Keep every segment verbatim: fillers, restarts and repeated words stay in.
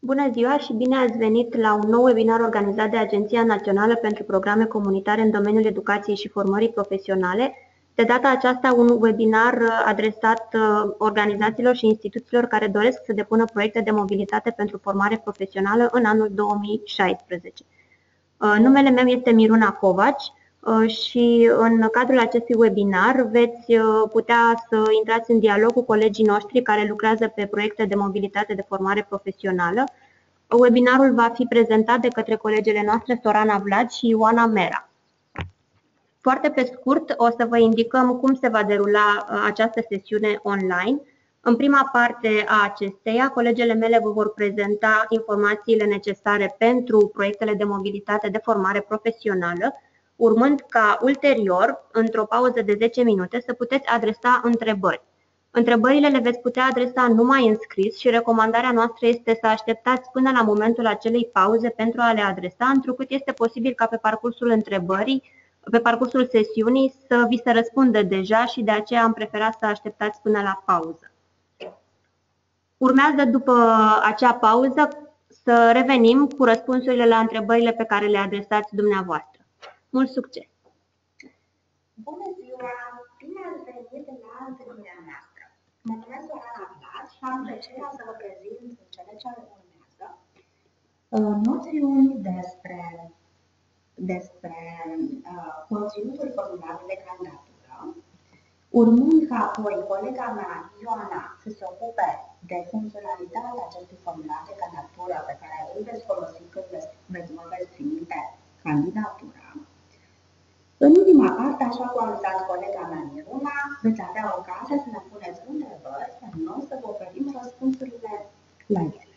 Bună ziua și bine ați venit la un nou webinar organizat de Agenția Națională pentru Programe Comunitare în domeniul educației și formării profesionale. De data aceasta, un webinar adresat organizațiilor și instituțiilor care doresc să depună proiecte de mobilitate pentru formare profesională în anul două mii șaisprezece. Numele meu este Miruna Covaci și în cadrul acestui webinar veți putea să intrați în dialog cu colegii noștri care lucrează pe proiecte de mobilitate de formare profesională. Webinarul va fi prezentat de către colegele noastre Sorana Vlad și Ioana Mera. Foarte pe scurt o să vă indicăm cum se va derula această sesiune online. În prima parte a acesteia, colegele mele vă vor prezenta informațiile necesare pentru proiectele de mobilitate de formare profesională, urmând ca ulterior, într-o pauză de zece minute, să puteți adresa întrebări. Întrebările le veți putea adresa numai în scris și recomandarea noastră este să așteptați până la momentul acelei pauze pentru a le adresa, întrucât este posibil ca pe parcursul întrebării, pe parcursul sesiunii, să vi se răspundă deja și de aceea am preferat să așteptați până la pauză. Urmează după acea pauză să revenim cu răspunsurile la întrebările pe care le adresați dumneavoastră. Mult succes! Bună ziua! Bine ați venit la întâlnirea noastră! Mă numesc Sorana Vlad și am plăcerea să vă prezint în cele ce urmează noțiuni despre, despre uh, conținutul formularului de candidatură, urmând ca apoi colega mea, Ioana, să se ocupe de funcționalitatea acestui formular de candidatură pe care îl veți folosi când veți, vă veți trimite candidatura. În ultima parte, așa cum a anunțat colega mea Miruna, veți avea ocazia să ne puneți întrebări, iar noi să vă oferim răspunsurile la ele.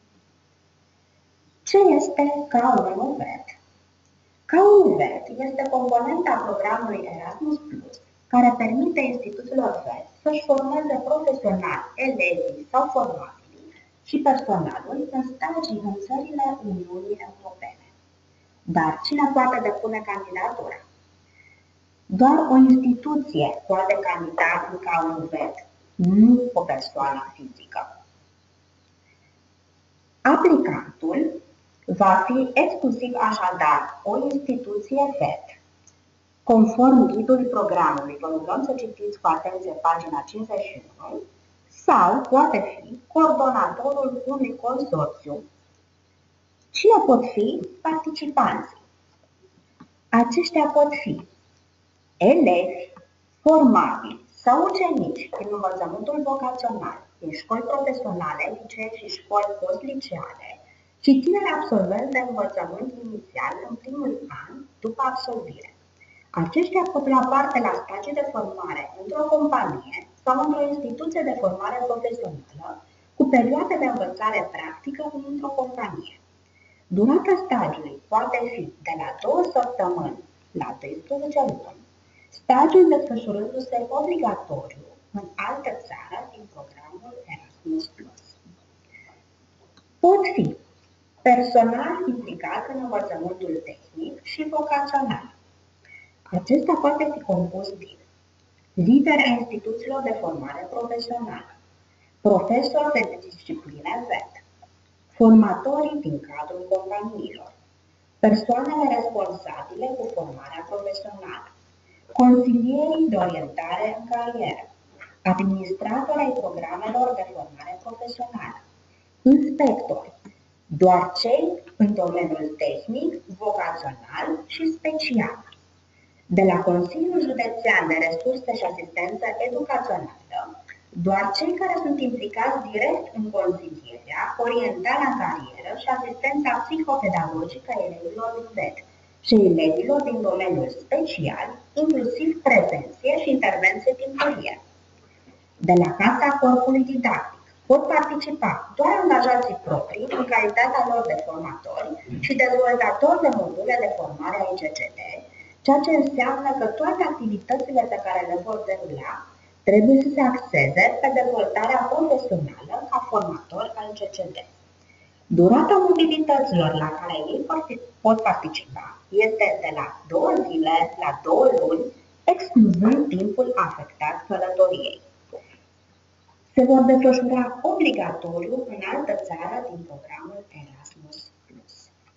Ce este K unu V E T? K unu V E T este componenta programului Erasmus plus, care permite instituțiilor V E T să-și formeze profesional elevii sau formatorii și personalul în stagii în țările Uniunii Europene. Dar cine poate depune candidatura? Doar o instituție poate candida în K unu V E T, nu o persoană fizică. Aplicantul va fi exclusiv așadar o instituție V E T. Conform ghidului programului, vă rugăm să citiți cu atenție pagina cincizeci și unu, sau poate fi coordonatorul unui consorțiu. Cine pot fi participanții? Aceștia pot fi elevi, formabili sau ucenici din învățământul vocațional, din școli profesionale, licee și școli post-liceale și tineri absolvenți de învățământ inițial în primul an după absolvire. Aceștia pot lua parte la stagii de formare într-o companie sau într-o instituție de formare profesională cu perioade de învățare practică într-o companie. Durata stagiului poate fi de la două săptămâni la doisprezece luni, stagiul desfășurându-se obligatoriu în altă țară din programul Erasmus plus. Pot fi personal implicat în învățământul tehnic și vocațional. Acesta poate fi compus din lideri ai instituțiilor de formare profesională, profesori de discipline V E T, formatorii din cadrul companiilor, persoanele responsabile cu formarea profesională, consilierii de orientare în carieră, administratori ai programelor de formare profesională, inspectori, doar cei în domeniul tehnic, vocațional și special, de la Consiliul Județean de Resurse și Asistență Educațională, doar cei care sunt implicați direct în consilierea, orientarea în carieră și asistența psihopedagogică a elevilor din V E T și elevilor din domeniul special, inclusiv prevenție și intervenție timpurie. De la Casa Corpului Didactic pot participa doar angajații proprii în calitatea lor de formatori și dezvoltatori de module de formare a I C C T, ceea ce înseamnă că toate activitățile pe care le vor derula trebuie să se axeze pe dezvoltarea profesională ca formator al I C C T. Durata mobilităților la care ei pot participa este de la două zile la două luni, excluzând timpul afectat călătoriei. se vor desfășura obligatoriu în altă țară din programul Erasmus plus.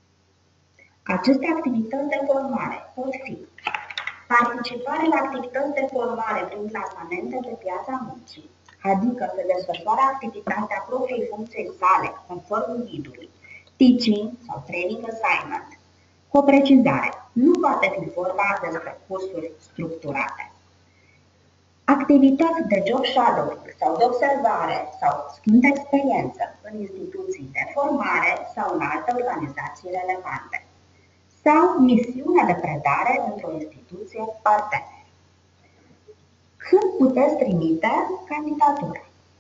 Aceste activități de formare pot fi participare la activități de formare prin plasamente pe piața muncii, adică se desfășoară activitatea propriei funcției sale, conform ghidului, teaching sau training assignment. Cu o precizare, nu poate fi vorba despre cursuri structurate. Activități de job shadowing sau de observare sau schimb de experiență în instituții de formare sau în alte organizații relevante. Sau misiune de predare într-o instituție partener. Când puteți trimite candidatura?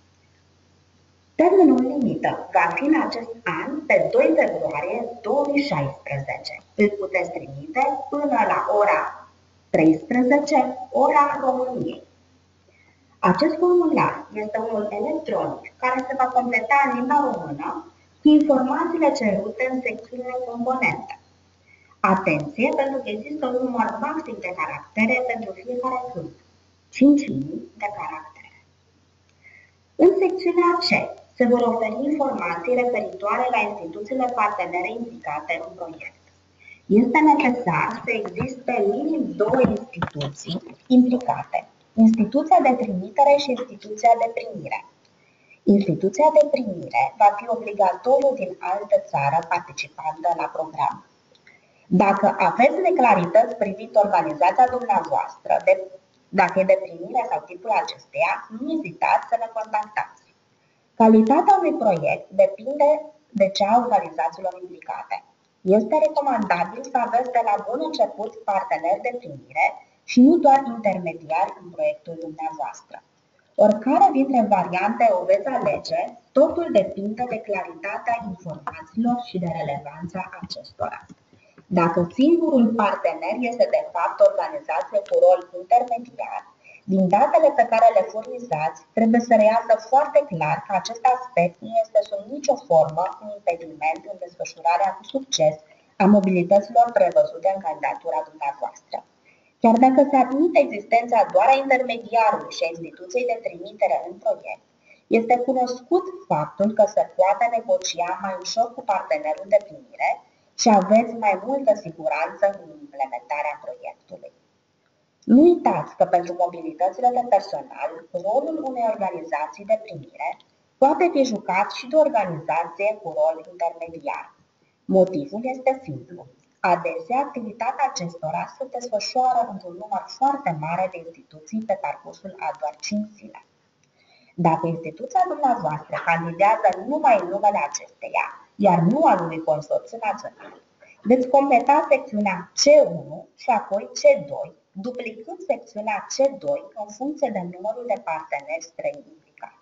Termenul limită va fi în acest an pe doi februarie două mii șaisprezece. Îl puteți trimite până la ora treisprezece, ora României. Acest formular este unul electronic care se va completa în limba română cu informațiile cerute în secțiunile componente. Atenție, pentru că există un număr maxim de caractere pentru fiecare câmp, cinci linii de caractere. În secțiunea C se vor oferi informații referitoare la instituțiile partenere implicate în proiect. Este necesar să existe minim două instituții implicate, instituția de trimitere și instituția de primire. Instituția de primire va fi obligatoriu din altă țară participantă la program. Dacă aveți neclarități privind organizația dumneavoastră, de, dacă e de primire sau tipul acesteia, nu ezitați să ne contactați. Calitatea unui proiect depinde de cea a organizațiilor implicate. Este recomandabil să aveți de la bun început parteneri de primire și nu doar intermediari în proiectul dumneavoastră. Oricare dintre variante o veți alege, totul depinde de claritatea informațiilor și de relevanța acestora. Dacă singurul partener este de fapt o organizație cu rol intermediar, din datele pe care le furnizați, trebuie să reiasă foarte clar că acest aspect nu este sub nicio formă un impediment în desfășurarea cu succes a mobilităților prevăzute în candidatura dumneavoastră. Chiar dacă se admite existența doar a intermediarului și a instituției de trimitere în proiect, este cunoscut faptul că se poate negocia mai ușor cu partenerul de primire și aveți mai multă siguranță în implementarea proiectului. Nu uitați că pentru mobilitățile de personal, rolul unei organizații de primire poate fi jucat și de o organizație cu rol intermediar. Motivul este simplu. Adesea, activitatea acestora se desfășoară într-un număr foarte mare de instituții pe parcursul a doar cinci zile. Dacă instituția dumneavoastră candidează numai în numele acesteia, iar nu al unui consorțiu național, veți completa secțiunea C unu și apoi C doi, duplicând secțiunea C doi în funcție de numărul de parteneri străini implicați.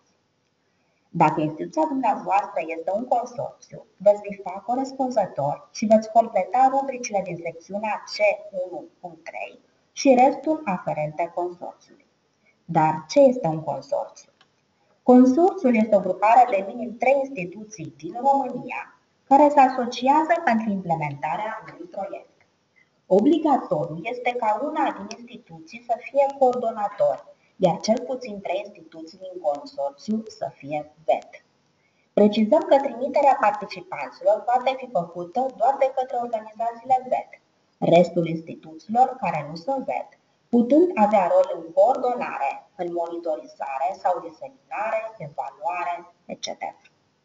Dacă instituția dumneavoastră este un consorțiu, veți bifa corespunzător și veți completa rubricile din secțiunea C unu punct trei și restul aferente consorțiului. Dar ce este un consorțiu? Consorțiul este o grupare de minim trei instituții din România care se asociază pentru implementarea unui proiect. Obligatoriu este ca una din instituții să fie coordonator, iar cel puțin trei instituții din consorțiu să fie V E T. Precizăm că trimiterea participanților poate fi făcută doar de către organizațiile V E T, restul instituțiilor care nu sunt V E T, putând avea rol în coordonare, în monitorizare sau diseminare, evaluare, et cetera.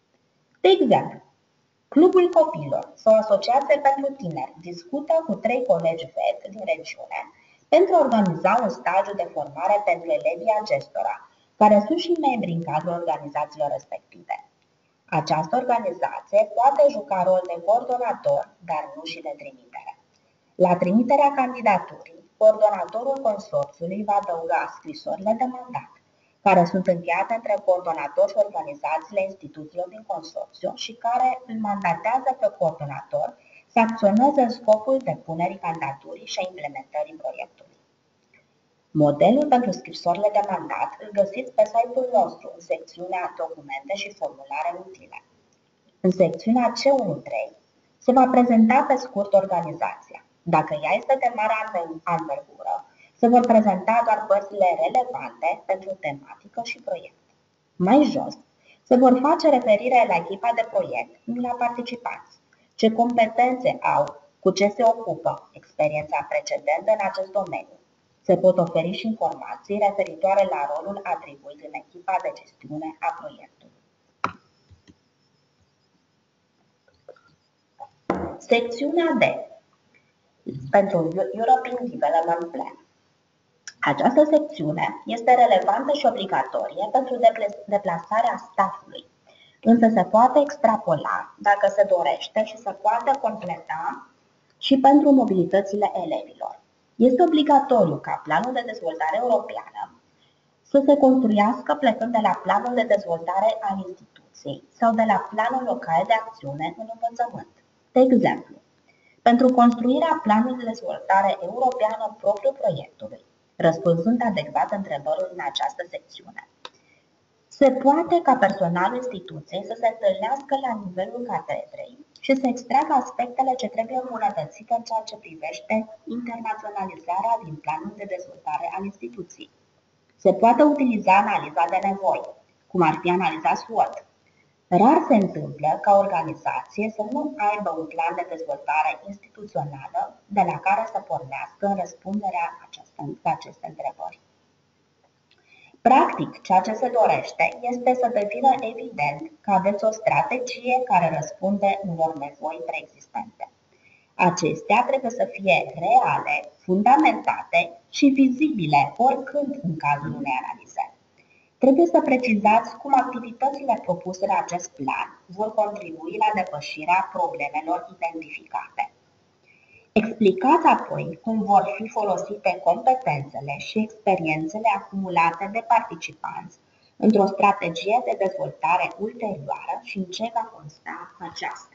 De exemplu, Clubul Copilor sau Asociație pentru Tineri discută cu trei colegi V E T din regiune pentru a organiza un stagiu de formare pentru elevii acestora, care sunt și membri în cadrul organizațiilor respective. Această organizație poate juca rol de coordonator, dar nu și de trimitere. La trimiterea candidaturii, coordonatorul consorțiului va adăuga scrisorile de mandat, care sunt încheiate între coordonator și organizațiile instituțiilor din consorțiu și care îl mandatează pe coordonator să acționeze în scopul depunerii candidaturii și a implementării proiectului. Modelul pentru scrisorile de mandat îl găsiți pe site-ul nostru în secțiunea Documente și formulare utile. În secțiunea C unu punct trei se va prezenta pe scurt organizația. Dacă ea este de mare anvergură, se vor prezenta doar părțile relevante pentru tematică și proiect. Mai jos, se vor face referire la echipa de proiect, nu la participanți. Ce competențe au, cu ce se ocupă, experiența precedentă în acest domeniu. Se pot oferi și informații referitoare la rolul atribuit în echipa de gestiune a proiectului. Secțiunea D. Pentru European Development Plan. Această secțiune este relevantă și obligatorie pentru deplasarea staffului, însă se poate extrapola dacă se dorește și se poate completa și pentru mobilitățile elevilor. Este obligatoriu ca planul de dezvoltare europeană să se construiască plecând de la planul de dezvoltare al instituției sau de la planul local de acțiune în învățământ. De exemplu, pentru construirea planului de dezvoltare europeană propriu proiectului, răspunzând adecvat întrebărilor în această secțiune, se poate ca personalul instituției să se întâlnească la nivelul catedrei și să extragă aspectele ce trebuie îmbunătățite în ceea ce privește internaționalizarea din planul de dezvoltare al instituției. Se poate utiliza analiza de nevoi, cum ar fi analiza SWOT. Rar se întâmplă ca o organizație să nu aibă un plan de dezvoltare instituțională de la care să pornească în răspunderea la aceste întrebări. Practic, ceea ce se dorește este să devină evident că aveți o strategie care răspunde unor nevoi preexistente. Acestea trebuie să fie reale, fundamentate și vizibile oricând în cazul unei analize. Trebuie să precizați cum activitățile propuse în acest plan vor contribui la depășirea problemelor identificate. Explicați apoi cum vor fi folosite competențele și experiențele acumulate de participanți într-o strategie de dezvoltare ulterioară și în ce va consta aceasta.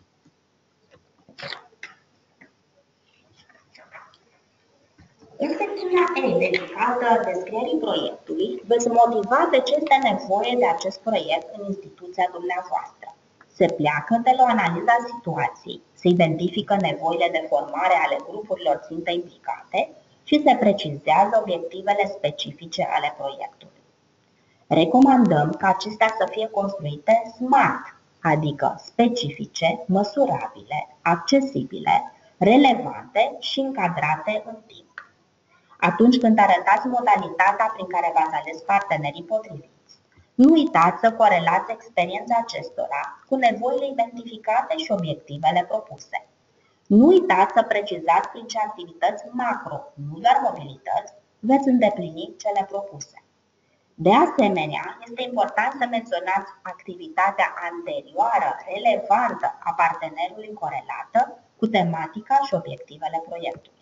În secțiunea E, dedicată descrierii proiectului, veți motiva de ce este nevoie de acest proiect în instituția dumneavoastră. Se pleacă de la o analiză a situației, se identifică nevoile de formare ale grupurilor țintă implicate și se precizează obiectivele specifice ale proiectului. Recomandăm ca acestea să fie construite SMART, adică specifice, măsurabile, accesibile, relevante și încadrate în timp. Atunci când arătați modalitatea prin care v-ați ales partenerii potriviți, nu uitați să corelați experiența acestora cu nevoile identificate și obiectivele propuse. Nu uitați să precizați prin ce activități macro, nu doar mobilități, veți îndeplini cele propuse. De asemenea, este important să menționați activitatea anterioară, relevantă a partenerului corelată cu tematica și obiectivele proiectului.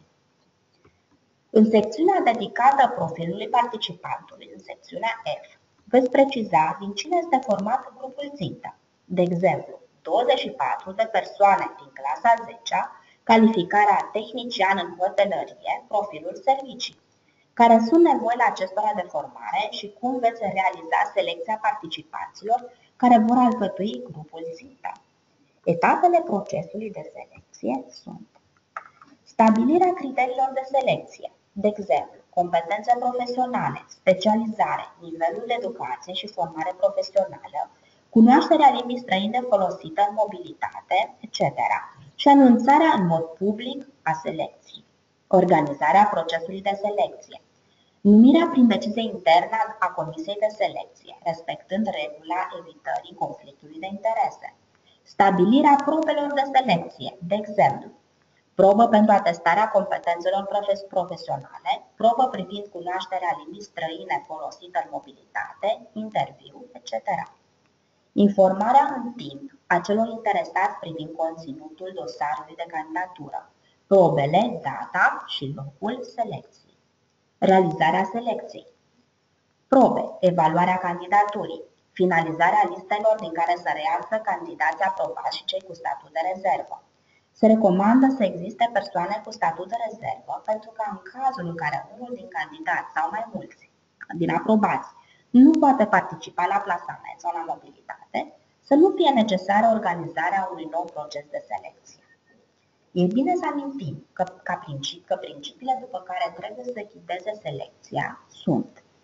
În secțiunea dedicată profilului participantului, în secțiunea F, veți preciza din cine este format grupul țintă. De exemplu, douăzeci și patru de persoane din clasa a zecea, calificarea tehnician în hotelărie, profilul servicii. Care sunt nevoile acestora de formare și cum veți realiza selecția participanților care vor alcătui grupul țintă. Etapele procesului de selecție sunt stabilirea criteriilor de selecție, de exemplu, competențe profesionale, specializare, nivelul de educație și formare profesională, cunoașterea limbii străine folosită în mobilitate, et cetera, și anunțarea în mod public a selecției. Organizarea procesului de selecție. Numirea prin decizie internă a Comisiei de Selecție, respectând regula evitării conflictului de interese. Stabilirea probelor de selecție, de exemplu, probă pentru atestarea competențelor profesionale, probă privind cunoașterea limbii străine folosită în mobilitate, interviu, et cetera. Informarea în timp a celor interesați privind conținutul dosarului de candidatură, probele, data și locul selecției. Realizarea selecției. Probe, evaluarea candidaturii, finalizarea listelor din care să reiasă candidații aprobați și cei cu statut de rezervă. Se recomandă să existe persoane cu statut de rezervă pentru că în cazul în care unul din candidați sau mai mulți din aprobați nu poate participa la plasament sau la mobilitate, să nu fie necesară organizarea unui nou proces de selecție. E bine să amintim că, ca principi, că principiile după care trebuie să se ghideze selecția sunt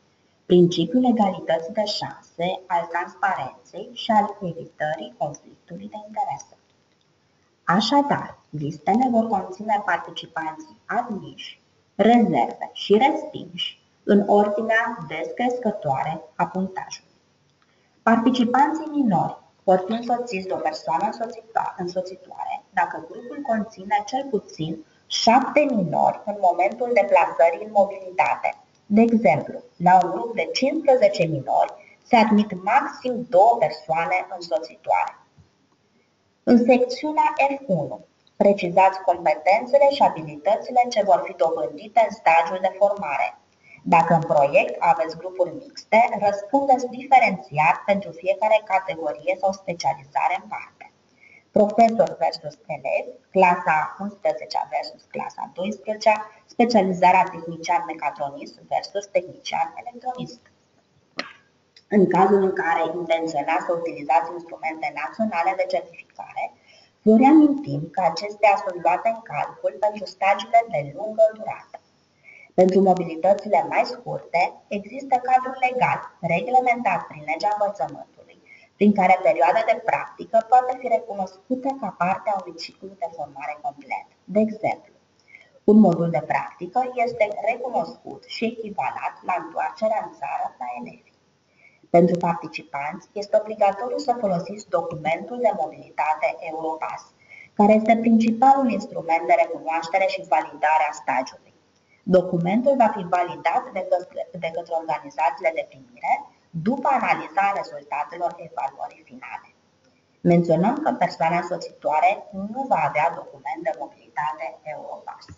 principiul egalității de șanse, al transparenței și al evitării conflictului de interese. Așadar, listele vor conține participanții admiși, rezerve și respinși în ordinea descrescătoare a punctajului. Participanții minori vor fi însoțiți de o persoană însoțitoare dacă grupul conține cel puțin șapte minori în momentul deplasării în mobilitate. De exemplu, la un grup de cincisprezece minori se admit maxim două persoane însoțitoare. În secțiunea F unu, precizați competențele și abilitățile ce vor fi dobândite în stagiul de formare. Dacă în proiect aveți grupuri mixte, răspundeți diferențiat pentru fiecare categorie sau specializare în parte. Profesor versus elevi, clasa a unsprezecea versus clasa a douăsprezecea, specializarea tehnician mecatronist versus tehnician electronist. În cazul în care intenționați să utilizați instrumente naționale de certificare, vă reamintim că acestea sunt luate în calcul pentru stagiile de lungă durată. Pentru mobilitățile mai scurte, există cadrul legal reglementat prin legea învățământului, prin care perioada de practică poate fi recunoscută ca parte a unui ciclu de formare complet. De exemplu, un modul de practică este recunoscut și echivalat la întoarcerea în țară la elevi. Pentru participanți, este obligatoriu să folosiți documentul de mobilitate Europass, care este principalul instrument de recunoaștere și validare a stagiului. Documentul va fi validat de către, de către organizațiile de primire după analiza rezultatelor evaluării finale. Menționăm că persoana însoțitoare nu va avea document de mobilitate Europass.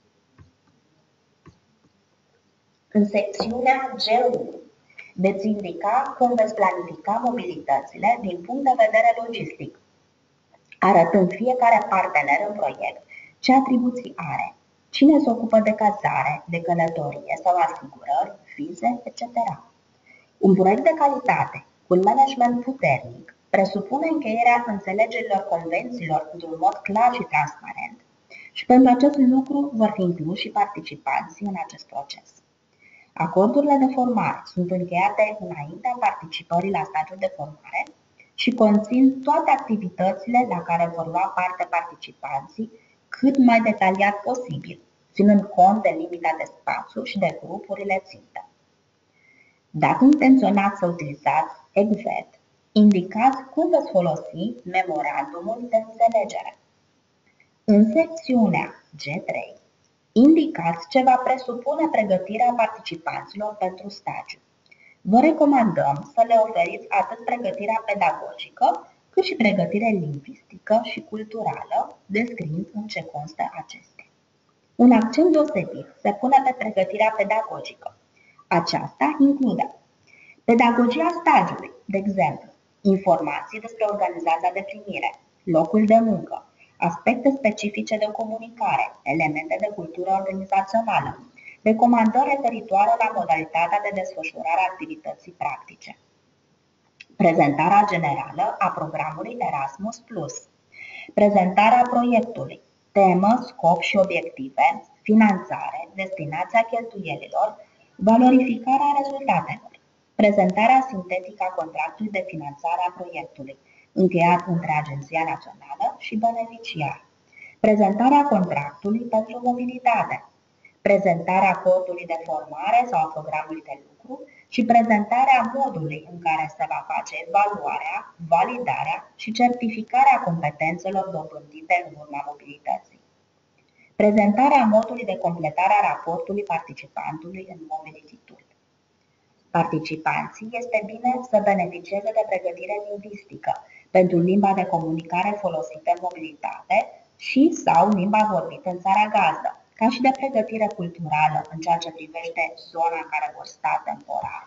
În secțiunea G unu veți indica cum veți planifica mobilitățile din punct de vedere logistic, arătând fiecare partener în proiect ce atribuții are, cine se ocupă de cazare, de călătorie sau asigurări, vize, et cetera. Un proiect de calitate cu un management puternic presupune încheierea înțelegerilor convențiilor într-un mod clar și transparent și pentru acest lucru vor fi incluși și participanții în acest proces. Acordurile de formare sunt încheiate înaintea participării la stagiul de formare și conțin toate activitățile la care vor lua parte participanții cât mai detaliat posibil, ținând cont de limita de spațiu și de grupurile țintă. Dacă intenționați să utilizați E G V E T, indicați cum veți folosi memorandumul de înțelegere. În secțiunea G trei, indicați ce va presupune pregătirea participanților pentru stagiu. Vă recomandăm să le oferiți atât pregătirea pedagogică, cât și pregătire lingvistică și culturală, descriind în ce constă acestea. Un accent deosebit se pune pe pregătirea pedagogică. Aceasta include pedagogia stagiului, de exemplu, informații despre organizația de primire, locul de muncă, aspecte specifice de comunicare, elemente de cultură organizațională, recomandări referitoare la modalitatea de desfășurare a activității practice, prezentarea generală a programului Erasmus plus, prezentarea proiectului, temă, scop și obiective, finanțare, destinația cheltuielilor, valorificarea rezultatelor, prezentarea sintetică a contractului de finanțare a proiectului, încheiat între Agenția Națională și beneficiar, prezentarea contractului pentru mobilitate, prezentarea codului de formare sau a programului de lucru și prezentarea modului în care se va face evaluarea, validarea și certificarea competențelor dobândite în urma mobilității. Prezentarea modului de completare a raportului participantului în Mobility Tool. Participanții este bine să beneficieze de pregătire lingvistică pentru limba de comunicare folosită în mobilitate și sau limba vorbită în țara gazdă, ca și de pregătire culturală în ceea ce privește zona în care vor sta temporar.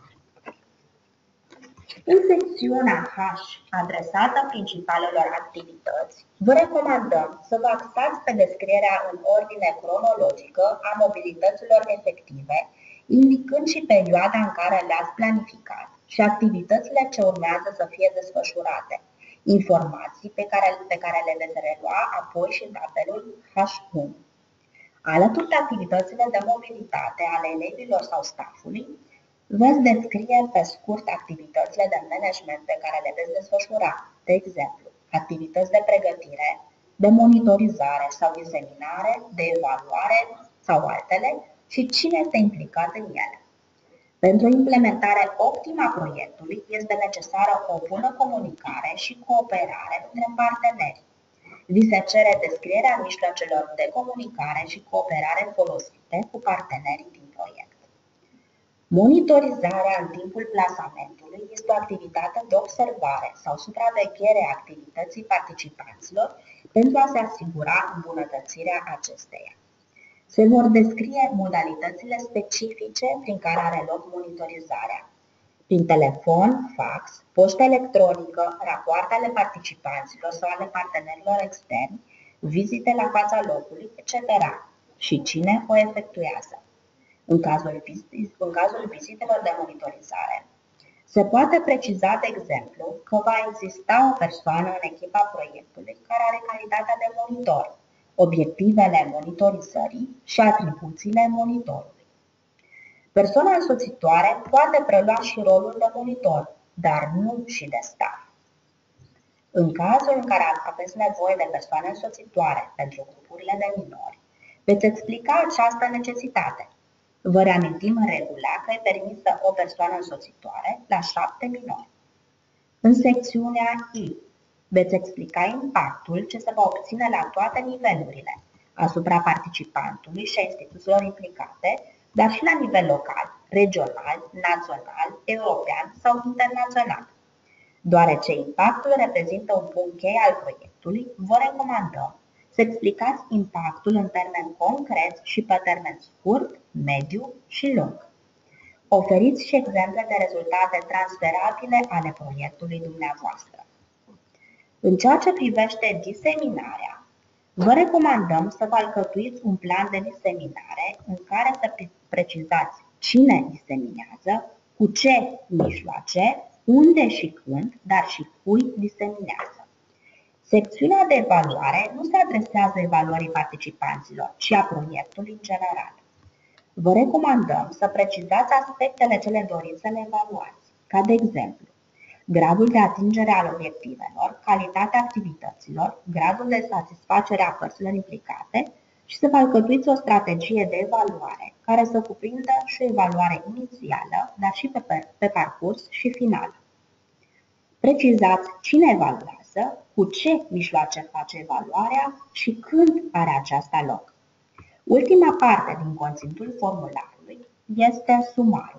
În secțiunea H, adresată principalelor activități, vă recomandăm să vă axați pe descrierea în ordine cronologică a mobilităților efective, indicând și perioada în care le-ați planificat și activitățile ce urmează să fie desfășurate, informații pe care, pe care le veți relua apoi și în tabelul H unu. Alături de activitățile de mobilitate ale elevilor sau staffului, Veți descrie pe scurt activitățile de management pe care le veți desfășura, de exemplu, activități de pregătire, de monitorizare sau diseminare, de evaluare sau altele și cine este implicat în ele. Pentru implementarea optimă a proiectului este necesară o bună comunicare și cooperare între parteneri. Vi se cere descrierea mijloacelor de comunicare și cooperare folosite cu partenerii din proiect. Monitorizarea în timpul plasamentului este o activitate de observare sau supraveghere a activității participanților pentru a se asigura îmbunătățirea acesteia. Se vor descrie modalitățile specifice prin care are loc monitorizarea. Prin telefon, fax, poștă electronică, rapoarte ale participanților sau ale partenerilor externi, vizite la fața locului, et cetera. Și cine o efectuează. În cazul, în cazul vizitelor de monitorizare, se poate preciza, de exemplu, că va exista o persoană în echipa proiectului care are calitatea de monitor, obiectivele monitorizării și atribuțiile monitorului. Persoana însoțitoare poate prelua și rolul de monitor, dar nu și de staff. În cazul în care aveți nevoie de persoane însoțitoare pentru grupurile de minori, veți explica această necesitate. Vă reamintim în regulă că e permisă o persoană însoțitoare la șapte minori. În secțiunea I veți explica impactul ce se va obține la toate nivelurile, asupra participantului și a instituțiilor implicate, dar și la nivel local, regional, național, european sau internațional. Deoarece impactul reprezintă un punct cheie al proiectului, vă recomandăm să explicați impactul în termeni concreți și pe termen scurt, mediu și lung. Oferiți și exemple de rezultate transferabile ale proiectului dumneavoastră. În ceea ce privește diseminarea, vă recomandăm să vă alcătuiți un plan de diseminare în care să precizați cine diseminează, cu ce mijloace, unde și când, dar și cui diseminează. Secțiunea de evaluare nu se adresează evaluării participanților, ci a proiectului în general. Vă recomandăm să precizați aspectele cele doriți să le evaluați, ca de exemplu, gradul de atingere al obiectivelor, calitatea activităților, gradul de satisfacere a părților implicate și să vă alcătuiți o strategie de evaluare care să cuprindă și o evaluare inițială, dar și pe, pe parcurs și final. Precizați cine evaluează, cu ce mijloace face evaluarea și când are aceasta loc. Ultima parte din conținutul formularului este sumarul,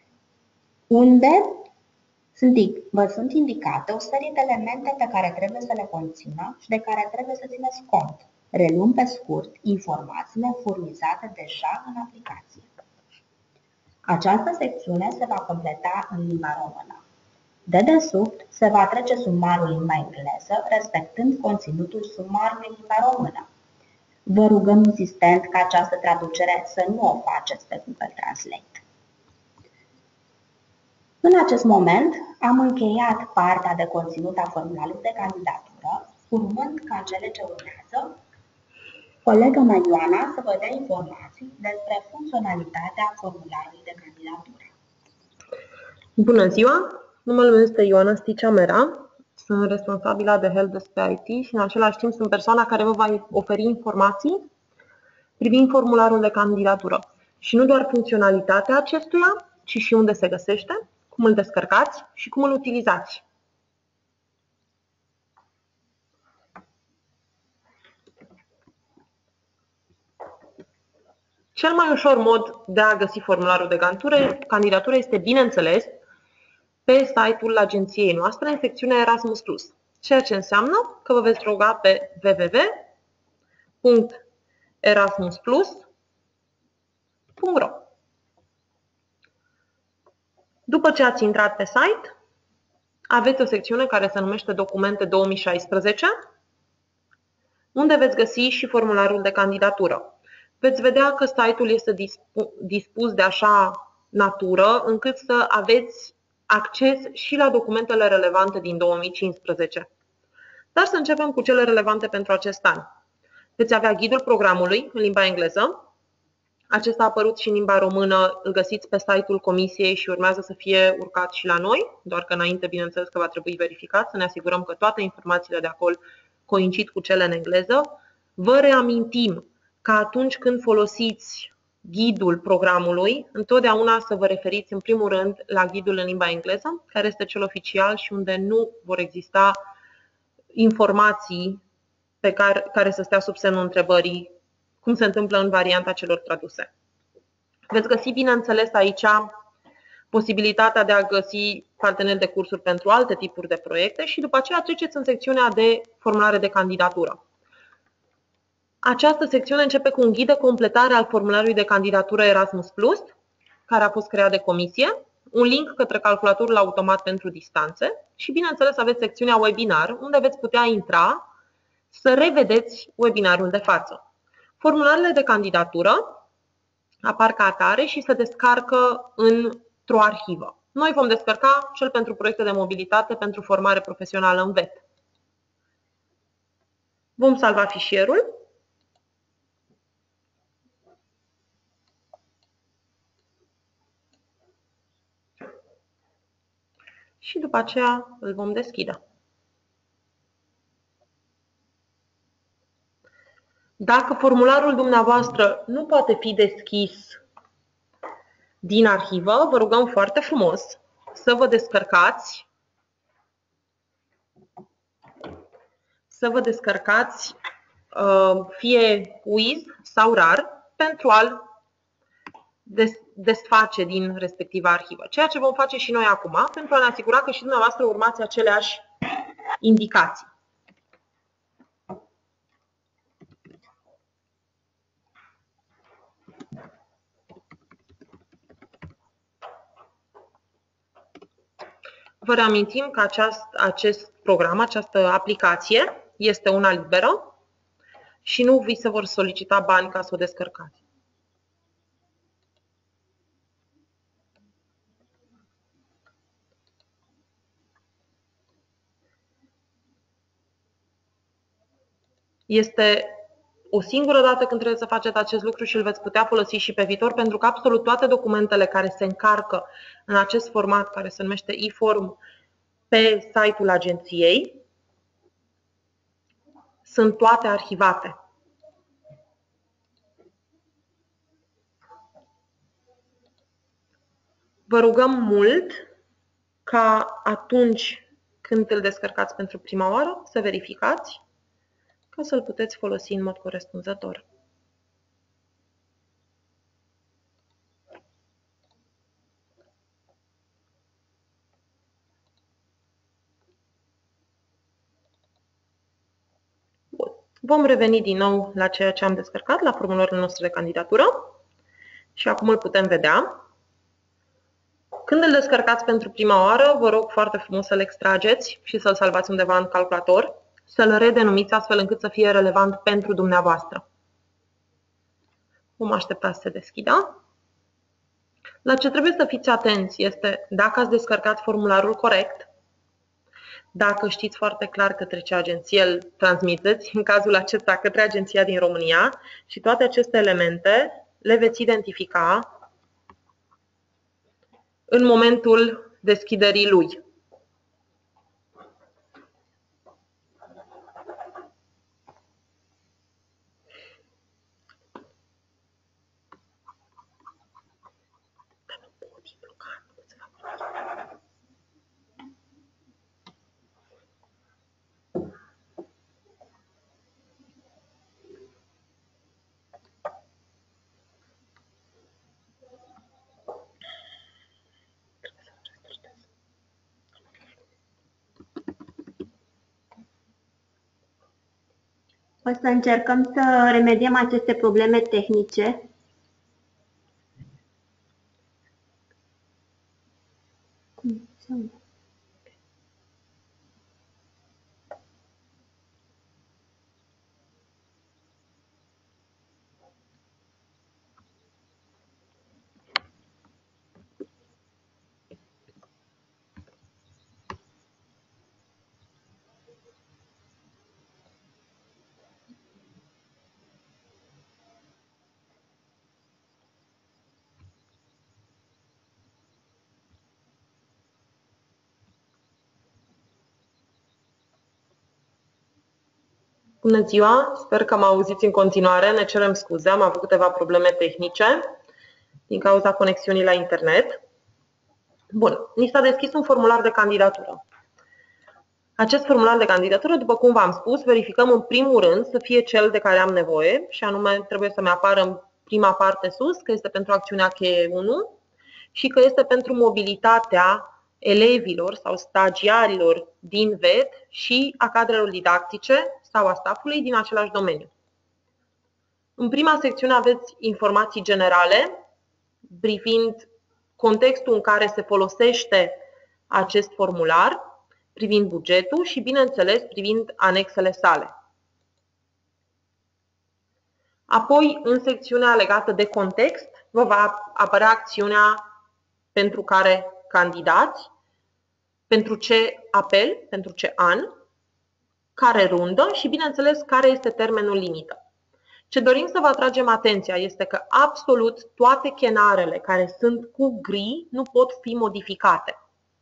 unde sunt, vă sunt indicate o serie de elemente pe care trebuie să le conțină și de care trebuie să țineți cont, reluând pe scurt informațiile furnizate deja în aplicație. Această secțiune se va completa în limba română. Dedesubt se va trece sumarul în limba engleză, respectând conținutul sumarului în limba română. Vă rugăm insistent ca această traducere să nu o faceți pe Google Translate. În acest moment am încheiat partea de conținut a formularului de candidatură, urmând ca cele ce urmează, colega mea Ioana să vă dea informații despre funcționalitatea formularului de candidatură. Bună ziua! Numele meu este Ioana Sticea Mera, sunt responsabilă de Helpdesk pe I T și în același timp sunt persoana care vă va oferi informații privind formularul de candidatură. Și nu doar funcționalitatea acestuia, ci și unde se găsește, cum îl descărcați și cum îl utilizați. Cel mai ușor mod de a găsi formularul de candidatură este, bineînțeles, pe site-ul agenției noastre în secțiunea Erasmus plus, ceea ce înseamnă că vă veți loga pe w w w punct erasmus plus punct ro. După ce ați intrat pe site, aveți o secțiune care se numește Documente două mii șaisprezece, unde veți găsi și formularul de candidatură. Veți vedea că site-ul este dispus de așa natură încât să aveți acces și la documentele relevante din două mii cincisprezece. Dar să începem cu cele relevante pentru acest an. Veți avea ghidul programului în limba engleză, Acesta a apărut și în limba română, îl găsiți pe site-ul Comisiei și urmează să fie urcat și la noi, doar că înainte, bineînțeles, că va trebui verificat, să ne asigurăm că toate informațiile de acolo coincid cu cele în engleză. Vă reamintim că atunci când folosiți ghidul programului, întotdeauna să vă referiți în primul rând la ghidul în limba engleză, care este cel oficial și unde nu vor exista informații pe care, care să stea sub semnul întrebării, cum se întâmplă în varianta celor traduse. Veți găsi, bineînțeles, aici posibilitatea de a găsi parteneri de cursuri pentru alte tipuri de proiecte și după aceea treceți în secțiunea de formulare de candidatură. Această secțiune începe cu un ghid de completare al formularului de candidatură Erasmus plus, care a fost creat de comisie, un link către calculatorul automat pentru distanțe și, bineînțeles, aveți secțiunea webinar, unde veți putea intra să revedeți webinarul de față. Formularele de candidatură apar ca atare și se descarcă într-o arhivă. Noi vom descărca cel pentru proiecte de mobilitate pentru formare profesională în V E T. Vom salva fișierul. Și după aceea îl vom deschide. Dacă formularul dumneavoastră nu poate fi deschis din arhivă, vă rugăm foarte frumos să vă descărcați să vă descărcați uh, fie U I Z sau RAR pentru a-l desface din respectiva arhivă. Ceea ce vom face și noi acum pentru a ne asigura că și dumneavoastră urmați aceleași indicații. Vă reamintim că aceast, acest program, această aplicație este una liberă și nu vi se vor solicita bani ca să o descărcați. Este o singură dată când trebuie să faceți acest lucru și îl veți putea folosi și pe viitor, pentru că absolut toate documentele care se încarcă în acest format, care se numește e-form, pe site-ul agenției, sunt toate arhivate. Vă rugăm mult ca atunci când îl descărcați pentru prima oară să verificați ca să-l puteți folosi în mod corespunzător. Bun. Vom reveni din nou la ceea ce am descărcat, la formularul nostru de candidatură și acum îl putem vedea. Când îl descărcați pentru prima oară, vă rog foarte frumos să-l extrageți și să-l salvați undeva în calculator, să-l redenumiți astfel încât să fie relevant pentru dumneavoastră. Vom aștepta să se deschidă. La ce trebuie să fiți atenți este dacă ați descărcat formularul corect, dacă știți foarte clar către ce agenție îl transmiteți, în cazul acesta către agenția din România, și toate aceste elemente le veți identifica în momentul deschiderii lui. O să încercăm să remediem aceste probleme tehnice. Bună ziua! Sper că mă auziți în continuare. Ne cerem scuze, am avut câteva probleme tehnice din cauza conexiunii la internet. Bun, ni s-a deschis un formular de candidatură. Acest formular de candidatură, după cum v-am spus, verificăm în primul rând să fie cel de care am nevoie și anume trebuie să-mi apară în prima parte sus că este pentru acțiunea cheie unu și că este pentru mobilitatea elevilor sau stagiarilor din V E T și a cadrelor didactice sau a staffului din același domeniu. În prima secțiune aveți informații generale privind contextul în care se folosește acest formular, privind bugetul și, bineînțeles, privind anexele sale. Apoi, în secțiunea legată de context, vă va apărea acțiunea pentru care candidați, pentru ce apel, pentru ce an, care rundă și, bineînțeles, care este termenul limită. Ce dorim să vă atragem atenția este că absolut toate chenarele care sunt cu gri nu pot fi modificate.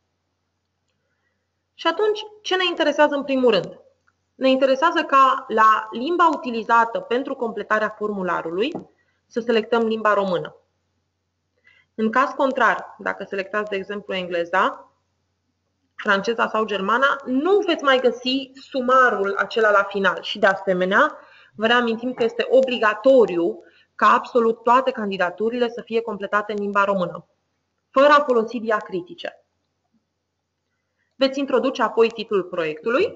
Și atunci, ce ne interesează în primul rând? Ne interesează ca la limba utilizată pentru completarea formularului să selectăm limba română. În caz contrar, dacă selectați, de exemplu, engleza, franceza sau germana, nu veți mai găsi sumarul acela la final. Și de asemenea, vă reamintim că este obligatoriu ca absolut toate candidaturile să fie completate în limba română, fără a folosi diacritice. Veți introduce apoi titlul proiectului.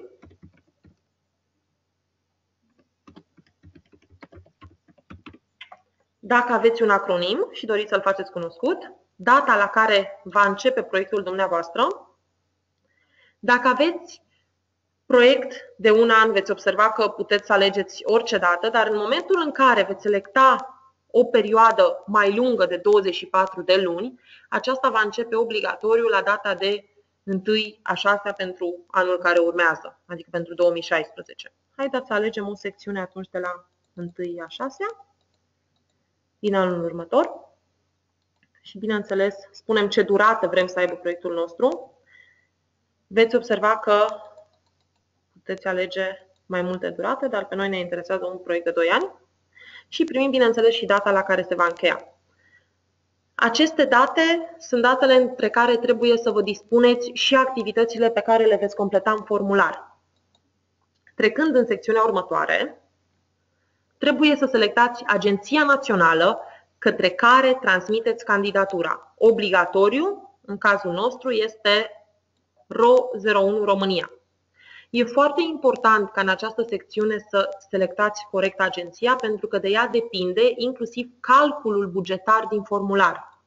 Dacă aveți un acronim și doriți să-l faceți cunoscut, data la care va începe proiectul dumneavoastră. Dacă aveți proiect de un an, veți observa că puteți să alegeți orice dată, dar în momentul în care veți selecta o perioadă mai lungă de douăzeci și patru de luni, aceasta va începe obligatoriu la data de întâi a șasea pentru anul care urmează, adică pentru două mii șaisprezece. Haideți să alegem o secțiune atunci de la întâi a șasea din anul următor și, bineînțeles, spunem ce durată vrem să aibă proiectul nostru. Veți observa că puteți alege mai multe durate, dar pe noi ne interesează un proiect de doi ani și primim, bineînțeles, și data la care se va încheia. Aceste date sunt datele între care trebuie să vă dispuneți și activitățile pe care le veți completa în formular. Trecând în secțiunea următoare, trebuie să selectați agenția națională către care transmiteți candidatura. Obligatoriu, în cazul nostru, este R O zero unu România. E foarte important ca în această secțiune să selectați corect agenția, pentru că de ea depinde inclusiv calculul bugetar din formular.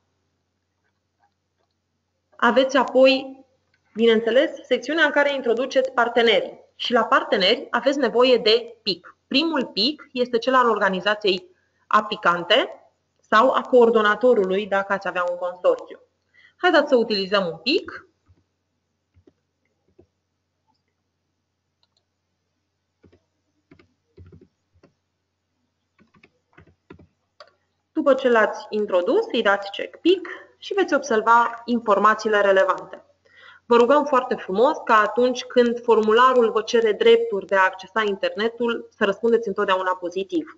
Aveți apoi, bineînțeles, secțiunea în care introduceți partenerii. Și la parteneri aveți nevoie de P I C. Primul P I C este cel al organizației aplicante sau a coordonatorului dacă ați avea un consorțiu. Haideți să utilizăm un P I C. După ce l-ați introdus, îi dați check P I C și veți observa informațiile relevante. Vă rugăm foarte frumos ca atunci când formularul vă cere drepturi de a accesa internetul, să răspundeți întotdeauna pozitiv.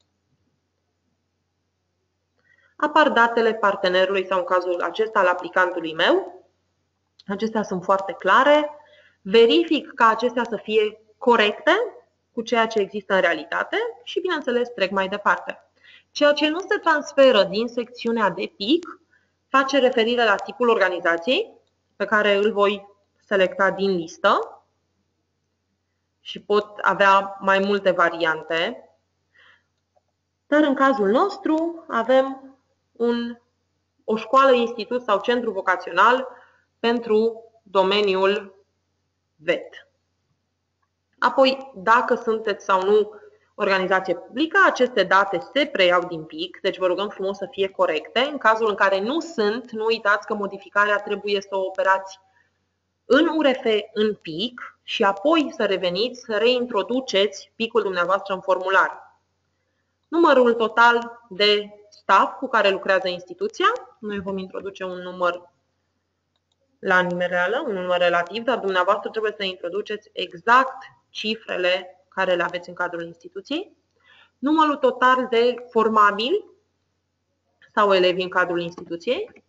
Apar datele partenerului sau, în cazul acesta, al aplicantului meu. Acestea sunt foarte clare. Verific ca acestea să fie corecte cu ceea ce există în realitate și, bineînțeles, trec mai departe. Ceea ce nu se transferă din secțiunea de P I C face referire la tipul organizației, pe care îl voi selecta din listă și pot avea mai multe variante. Dar în cazul nostru avem un, o școală, institut sau centru vocațional pentru domeniul V E T. Apoi, dacă sunteți sau nu organizație publică, aceste date se preiau din P I C, deci vă rugăm frumos să fie corecte. În cazul în care nu sunt, nu uitați că modificarea trebuie să o operați în U R F, în P I C și apoi să reveniți, să reintroduceți P I C-ul dumneavoastră în formular. Numărul total de staff cu care lucrează instituția, noi vom introduce un număr la nimereală, un număr relativ, dar dumneavoastră trebuie să introduceți exact cifrele care le aveți în cadrul instituției, numărul total de formabili sau elevi în cadrul instituției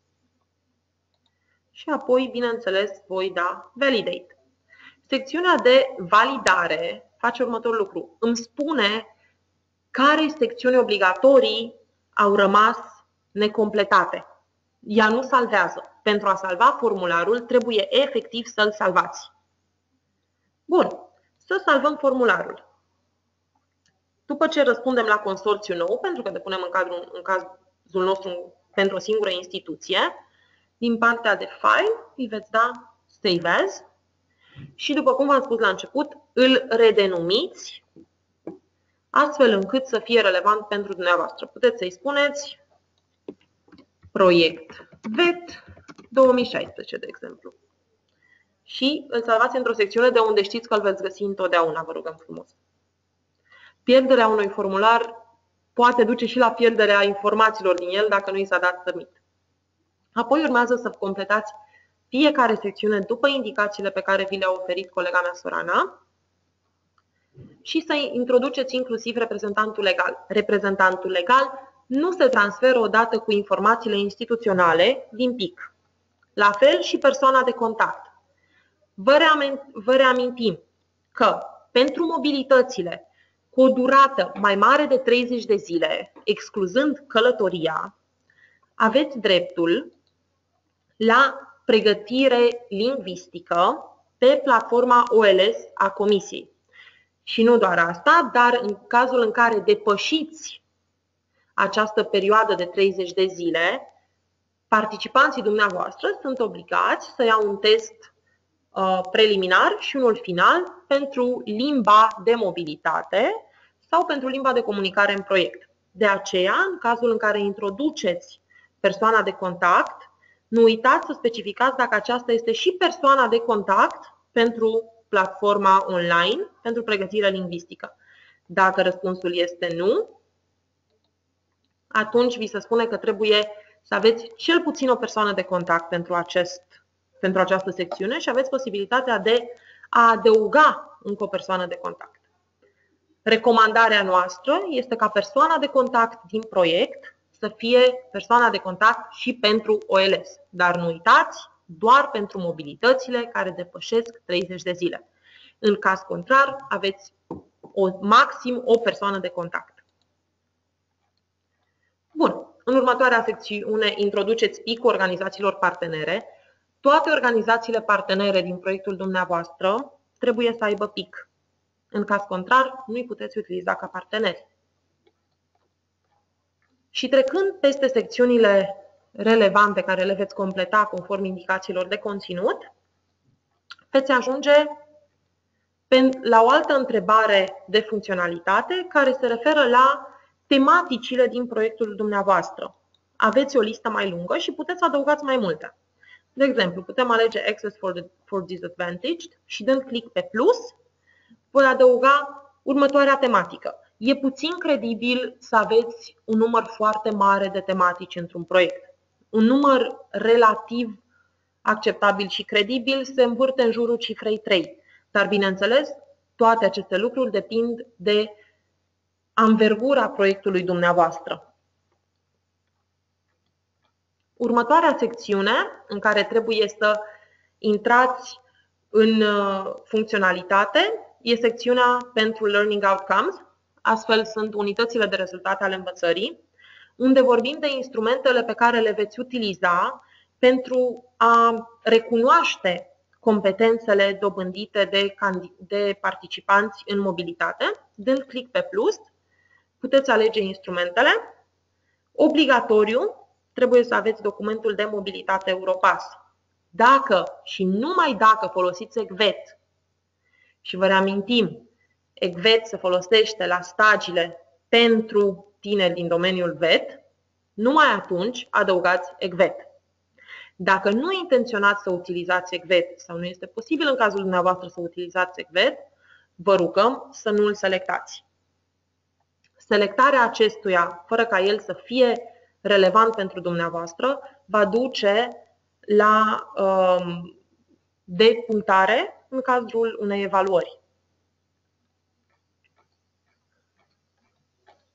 și apoi, bineînțeles, voi da validate. Secțiunea de validare face următorul lucru. Îmi spune care secțiuni obligatorii au rămas necompletate. Ea nu salvează. Pentru a salva formularul, trebuie efectiv să-l salvați. Bun. Să salvăm formularul. După ce răspundem la consorțiu nou, pentru că depunem în, cadrul, în cazul nostru pentru o singură instituție, din partea de file îi veți da Save As și, după cum v-am spus la început, îl redenumiți astfel încât să fie relevant pentru dumneavoastră. Puteți să-i spuneți proiect V E T două mii șaisprezece, de exemplu. Și îl salvați într-o secțiune de unde știți că îl veți găsi întotdeauna, vă rugăm frumos. Pierderea unui formular poate duce și la pierderea informațiilor din el dacă nu i s-a dat submit. Apoi urmează să completați fiecare secțiune după indicațiile pe care vi le-a oferit colega mea Sorana și să introduceți inclusiv reprezentantul legal. Reprezentantul legal nu se transferă odată cu informațiile instituționale din P I C. La fel și persoana de contact. Vă reamintim că pentru mobilitățile cu o durată mai mare de treizeci de zile, excluzând călătoria, aveți dreptul la pregătire lingvistică pe platforma O L S a Comisiei. Și nu doar asta, dar în cazul în care depășiți această perioadă de treizeci de zile, participanții dumneavoastră sunt obligați să iau un test uh, preliminar și unul final pentru limba de mobilitate sau pentru limba de comunicare în proiect. De aceea, în cazul în care introduceți persoana de contact, nu uitați să specificați dacă aceasta este și persoana de contact pentru platforma online, pentru pregătirea lingvistică. Dacă răspunsul este nu, atunci vi se spune că trebuie să aveți cel puțin o persoană de contact pentru, acest, pentru această secțiune și aveți posibilitatea de a adăuga încă o persoană de contact. Recomandarea noastră este ca persoana de contact din proiect să fie persoana de contact și pentru O L S. Dar nu uitați, doar pentru mobilitățile care depășesc treizeci de zile. În caz contrar, aveți o, maxim o persoană de contact. Bun. În următoarea secțiune introduceți P I C-ul organizațiilor partenere. Toate organizațiile partenere din proiectul dumneavoastră trebuie să aibă P I C. În caz contrar, nu îi puteți utiliza ca parteneri. Și trecând peste secțiunile relevante care le veți completa conform indicațiilor de conținut, veți ajunge la o altă întrebare de funcționalitate care se referă la tematicile din proiectul dumneavoastră. Aveți o listă mai lungă și puteți adăugați mai multe. De exemplu, putem alege Access for, the, for Disadvantaged și dând click pe plus, voi adăuga următoarea tematică. E puțin credibil să aveți un număr foarte mare de tematici într-un proiect. Un număr relativ acceptabil și credibil se învârte în jurul cifrei trei. Dar, bineînțeles, toate aceste lucruri depind de anvergura proiectului dumneavoastră. Următoarea secțiune în care trebuie să intrați în funcționalitate e secțiunea pentru Learning Outcomes. Astfel sunt unitățile de rezultate ale învățării, unde vorbim de instrumentele pe care le veți utiliza pentru a recunoaște competențele dobândite de, de participanți în mobilitate. Dând click pe plus, puteți alege instrumentele. Obligatoriu, trebuie să aveți documentul de mobilitate Europass. Dacă și numai dacă folosiți E C V E T, și vă reamintim, E C V E T se folosește la stagiile pentru tineri din domeniul V E T, numai atunci adăugați E C V E T. Dacă nu intenționați să utilizați E C V E T sau nu este posibil în cazul dumneavoastră să utilizați E C V E T, vă rugăm să nu îl selectați. Selectarea acestuia, fără ca el să fie relevant pentru dumneavoastră, va duce la um, depunctare în cazul unei evaluări.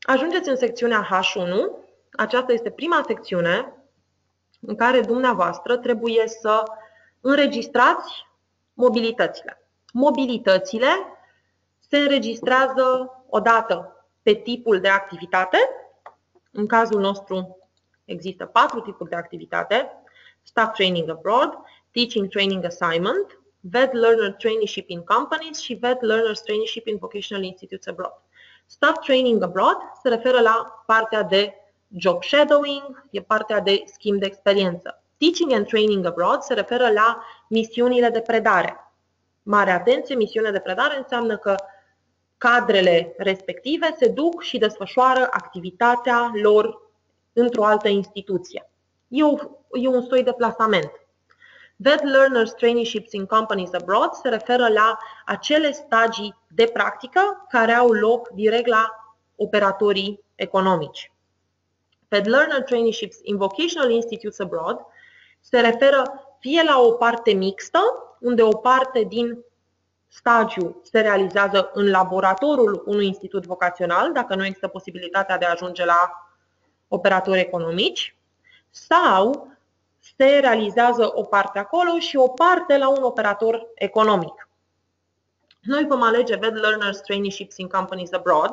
Ajungeți în secțiunea H unu. Aceasta este prima secțiune în care dumneavoastră trebuie să înregistrați mobilitățile. Mobilitățile se înregistrează odată pe tipul de activitate. În cazul nostru există patru tipuri de activitate: Staff Training Abroad, Teaching Training Assignment, V E T Learner Traineeship in Companies și V E T Learners Traineeship in Vocational Institutes Abroad. Staff Training Abroad se referă la partea de job shadowing, e partea de schimb de experiență. Teaching and Training Abroad se referă la misiunile de predare. Mare atenție, misiunea de predare înseamnă că cadrele respective se duc și desfășoară activitatea lor într-o altă instituție. E, o, e un soi de plasament. V E T Learners Traineeships in Companies Abroad se referă la acele stagii de practică care au loc direct la operatorii economici. V E T Learner Traineeships in Vocational Institutes Abroad se referă fie la o parte mixtă, unde o parte din stagiu se realizează în laboratorul unui institut vocațional, dacă nu există posibilitatea de a ajunge la operatori economici, sau se realizează o parte acolo și o parte la un operator economic. Noi vom alege V E T Learners Traineeships in Companies Abroad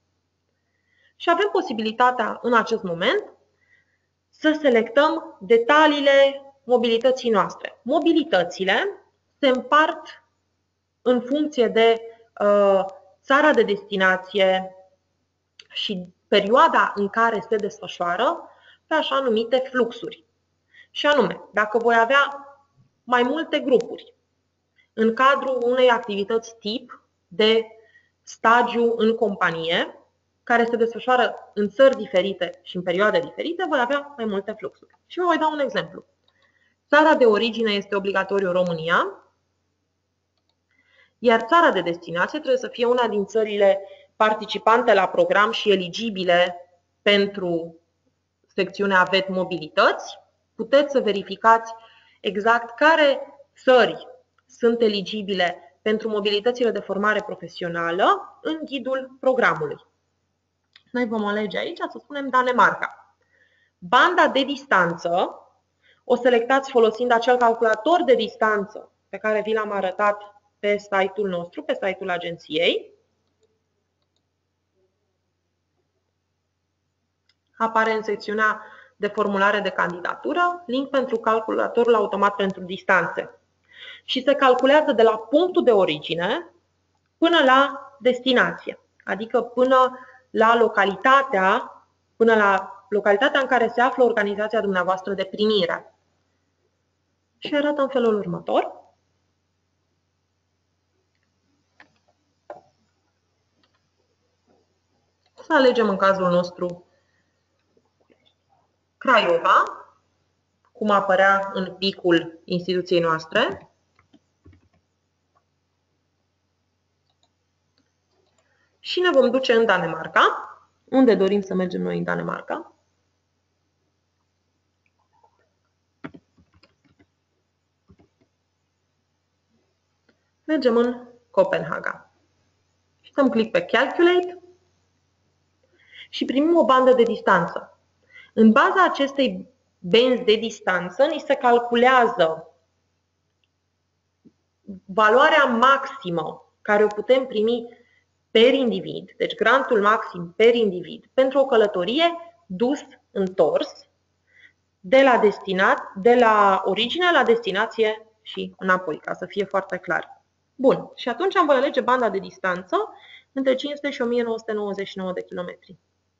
și avem posibilitatea în acest moment să selectăm detaliile mobilității noastre. Mobilitățile se împart în funcție de uh, țara de destinație și perioada în care se desfășoară pe așa numite fluxuri. Și anume, dacă voi avea mai multe grupuri în cadrul unei activități tip de stagiu în companie, care se desfășoară în țări diferite și în perioade diferite, voi avea mai multe fluxuri. Și vă voi da un exemplu. Țara de origine este obligatoriu România, iar țara de destinație trebuie să fie una din țările participante la program și eligibile pentru secțiunea V E T Mobilități. Puteți să verificați exact care țări sunt eligibile pentru mobilitățile de formare profesională în ghidul programului. Noi vom alege aici, să spunem, Danemarca. Banda de distanță o selectați folosind acel calculator de distanță pe care vi l-am arătat pe site-ul nostru, pe site-ul agenției. Apare în secțiunea de formulare de candidatură, link pentru calculatorul automat pentru distanțe. Și se calculează de la punctul de origine până la destinație, adică până la localitatea, până la localitatea în care se află organizația dumneavoastră de primire. Și arată în felul următor. Să alegem în cazul nostru Craiova, cum apărea în picul instituției noastre. Și ne vom duce în Danemarca. Unde dorim să mergem noi în Danemarca? Mergem în Copenhaga. Și dăm click pe Calculate și primim o bandă de distanță. În baza acestei benzi de distanță, ni se calculează valoarea maximă care o putem primi per individ, deci grantul maxim per individ, pentru o călătorie dus-întors de la, destinat, de la origine la destinație și înapoi, ca să fie foarte clar. Bun, și atunci am voi alege banda de distanță între cinci sute și o mie nouă sute nouăzeci și nouă de kilometri.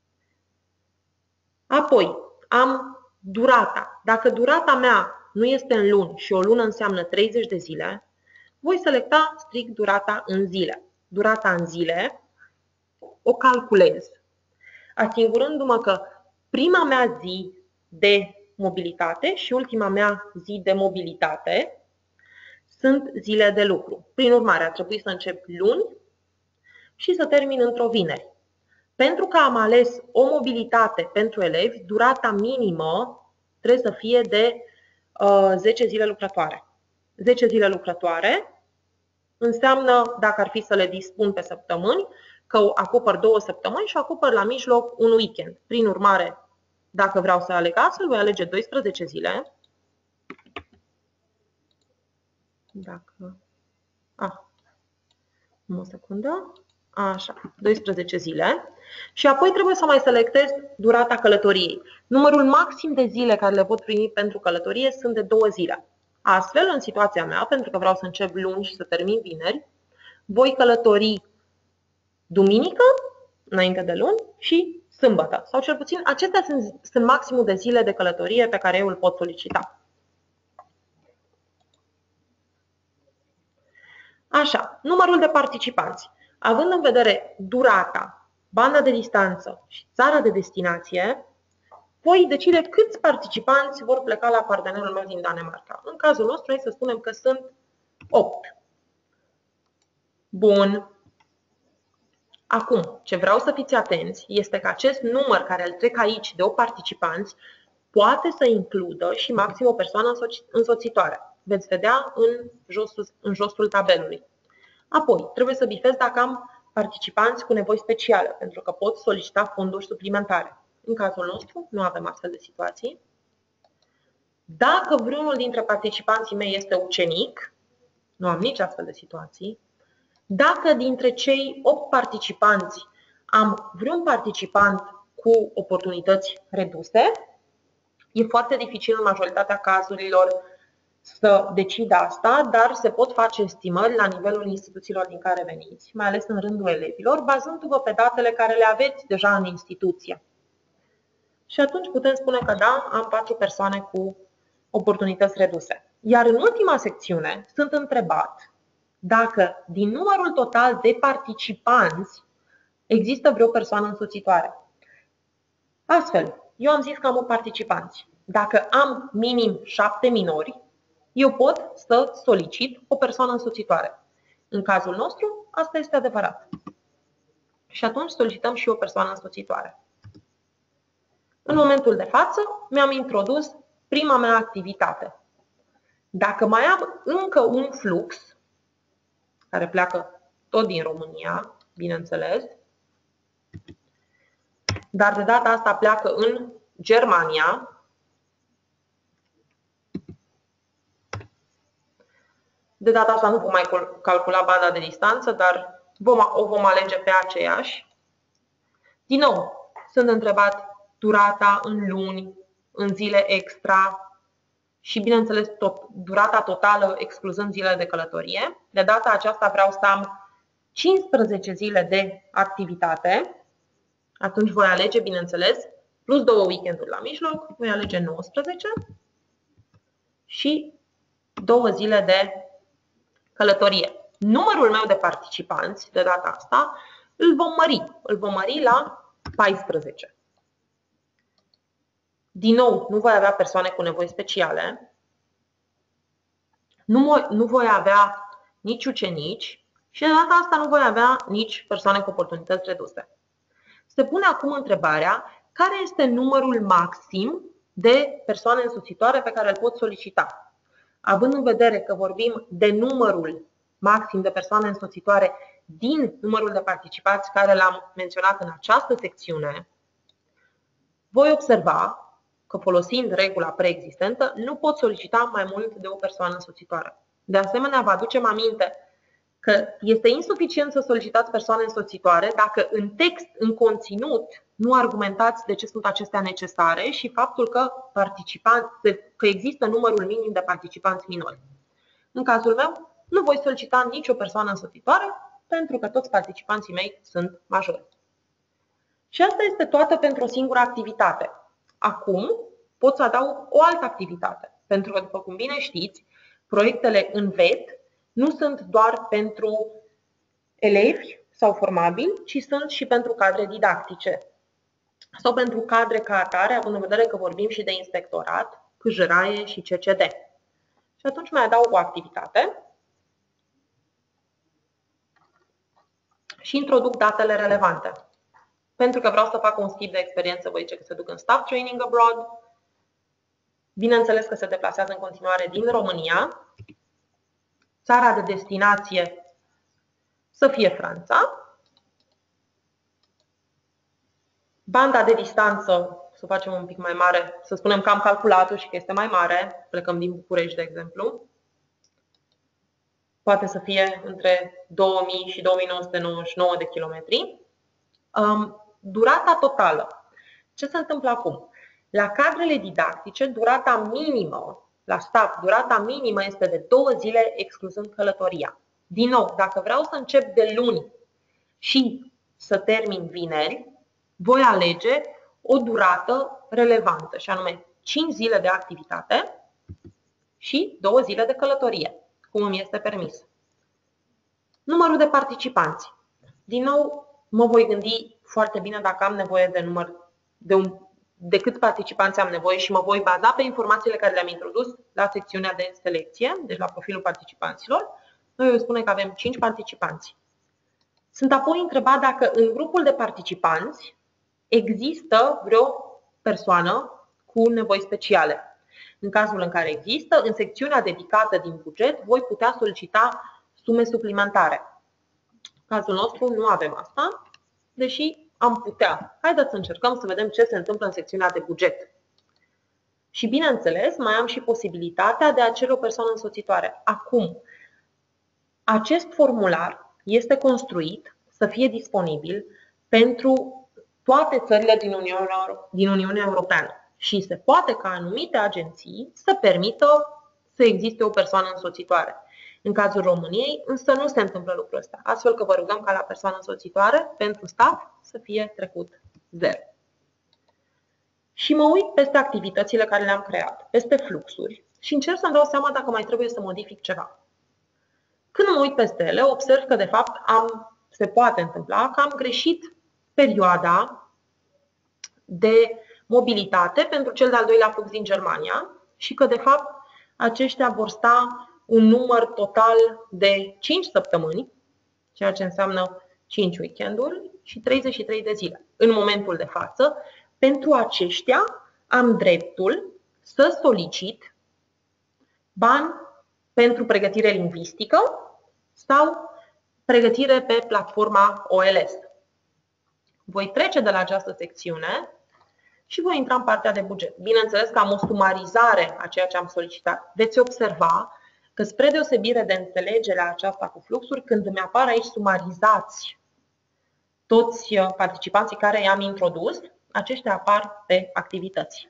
Apoi am durata. Dacă durata mea nu este în luni și o lună înseamnă treizeci de zile, voi selecta strict durata în zile. Durata în zile o calculez, asigurându-mă că prima mea zi de mobilitate și ultima mea zi de mobilitate sunt zile de lucru. Prin urmare, ar trebui să încep luni și să termin într-o vineri. Pentru că am ales o mobilitate pentru elevi, durata minimă trebuie să fie de uh, zece zile lucrătoare. zece zile lucrătoare înseamnă, dacă ar fi să le dispun pe săptămâni, că acopăr două săptămâni și acopăr la mijloc un weekend. Prin urmare, dacă vreau să aleg astfel, voi alege doisprezece zile. Dacă... Ah, o secundă. Așa, doisprezece zile. Și apoi trebuie să mai selectez durata călătoriei. Numărul maxim de zile care le pot primi pentru călătorie sunt de două zile. Astfel, în situația mea, pentru că vreau să încep luni și să termin vineri, voi călători duminică, înainte de luni, și sâmbătă. Sau cel puțin, acestea sunt, sunt maximul de zile de călătorie pe care eu îl pot solicita. Așa, numărul de participanți. Având în vedere durata, banda de distanță și țara de destinație, voi decide câți participanți vor pleca la partenerul meu din Danemarca. În cazul nostru, hai să spunem că sunt opt. Bun. Acum, ce vreau să fiți atenți este că acest număr care îl trec aici de opt participanți poate să includă și maxim o persoană însoțitoare. Veți vedea în josul, în josul tabelului. Apoi, trebuie să bifez dacă am participanți cu nevoi speciale, pentru că pot solicita fonduri suplimentare. În cazul nostru, nu avem astfel de situații. Dacă vreunul dintre participanții mei este ucenic, nu am nici astfel de situații. Dacă dintre cei opt participanți am vreun participant cu oportunități reduse, e foarte dificil în majoritatea cazurilor să decid asta, dar se pot face estimări la nivelul instituțiilor din care veniți, mai ales în rândul elevilor, bazându-vă pe datele care le aveți deja în instituție. Și atunci putem spune că da, am patru persoane cu oportunități reduse. Iar în ultima secțiune sunt întrebat dacă din numărul total de participanți există vreo persoană însoțitoare. Astfel, eu am zis că am opt participanți. Dacă am minim șapte minori, eu pot să solicit o persoană însoțitoare. În cazul nostru, asta este adevărat. Și atunci solicităm și o persoană însoțitoare. În momentul de față, mi-am introdus prima mea activitate. Dacă mai am încă un flux, care pleacă tot din România, bineînțeles, dar de data asta pleacă în Germania, de data asta nu vom mai calcula banda de distanță, dar vom, o vom alege pe aceeași. Din nou, sunt întrebat durata în luni, în zile extra și, bineînțeles, tot, durata totală excluzând zilele de călătorie. De data aceasta vreau să am cincisprezece zile de activitate. Atunci voi alege, bineînțeles, plus două weekenduri la mijloc, voi alege nouăsprezece și două zile de călătorie. Numărul meu de participanți, de data asta, îl vom mări. Îl vom mări la paisprezece. Din nou, nu voi avea persoane cu nevoi speciale, nu, nu voi avea nici ucenici și de data asta nu voi avea nici persoane cu oportunități reduse. Se pune acum întrebarea care este numărul maxim de persoane însoțitoare pe care îl pot solicita. Având în vedere că vorbim de numărul maxim de persoane însoțitoare din numărul de participanți care l-am menționat în această secțiune, voi observa că folosind regula preexistentă, nu pot solicita mai mult de o persoană însoțitoare. De asemenea, vă aducem aminte că este insuficient să solicitați persoane însoțitoare dacă în text, în conținut, nu argumentați de ce sunt acestea necesare și faptul că, participanți, că există numărul minim de participanți minori. În cazul meu, nu voi solicita nicio persoană însoțitoare pentru că toți participanții mei sunt majori. Și asta este toată pentru o singură activitate. Acum pot să adaug o altă activitate, pentru că, după cum bine știți, proiectele în V E T nu sunt doar pentru elevi sau formabili, ci sunt și pentru cadre didactice sau pentru cadre ca atare, având în vedere că vorbim și de inspectorat, C J R A E și C C D. Și atunci mai adaug o activitate și introduc datele relevante. Pentru că vreau să fac un schimb de experiență, voi zice că se duc în staff training abroad. Bineînțeles că se deplasează în continuare din România. Țara de destinație să fie Franța. Banda de distanță, să o facem un pic mai mare, să spunem că am calculat-o și că este mai mare, plecăm din București, de exemplu. Poate să fie între două mii și două mii nouă sute nouăzeci și nouă de kilometri. Durata totală. Ce se întâmplă acum? La cadrele didactice, durata minimă, la staff, durata minimă este de două zile excluzând călătoria. Din nou, dacă vreau să încep de luni și să termin vineri, voi alege o durată relevantă, și anume cinci zile de activitate și două zile de călătorie, cum îmi este permis. Numărul de participanți. Din nou, mă voi gândi foarte bine dacă am nevoie de număr de, un, de câți participanți am nevoie și mă voi baza pe informațiile care le-am introdus la secțiunea de selecție, deci la profilul participanților. Noi voi spune că avem cinci participanți. Sunt apoi întrebat dacă în grupul de participanți există vreo persoană cu nevoi speciale. În cazul în care există, în secțiunea dedicată din buget, voi putea solicita sume suplimentare. În cazul nostru nu avem asta, deși am putea. Haideți să încercăm să vedem ce se întâmplă în secțiunea de buget. Și bineînțeles, mai am și posibilitatea de a cere o persoană însoțitoare. Acum, acest formular este construit să fie disponibil pentru toate țările din Uniunea, din Uniunea Europeană și se poate ca anumite agenții să permită să existe o persoană însoțitoare. În cazul României, însă nu se întâmplă lucrul ăsta, astfel că vă rugăm ca la persoană însoțitoare, pentru staff, să fie trecut zero. Și mă uit peste activitățile care le-am creat, peste fluxuri și încerc să-mi dau seama dacă mai trebuie să modific ceva. Când mă uit peste ele, observ că de fapt am, se poate întâmpla că am greșit perioada de mobilitate pentru cel de-al doilea flux din Germania și că de fapt aceștia vor sta un număr total de cinci săptămâni, ceea ce înseamnă cinci weekenduri și treizeci și trei de zile. În momentul de față, pentru aceștia am dreptul să solicit bani pentru pregătire lingvistică sau pregătire pe platforma O L S. Voi trece de la această secțiune și voi intra în partea de buget. Bineînțeles că am o sumarizare a ceea ce am solicitat. Veți observa că spre deosebire de înțelegerea aceasta cu fluxuri, când îmi apar aici sumarizați toți participanții care i-am introdus, aceștia apar pe activități.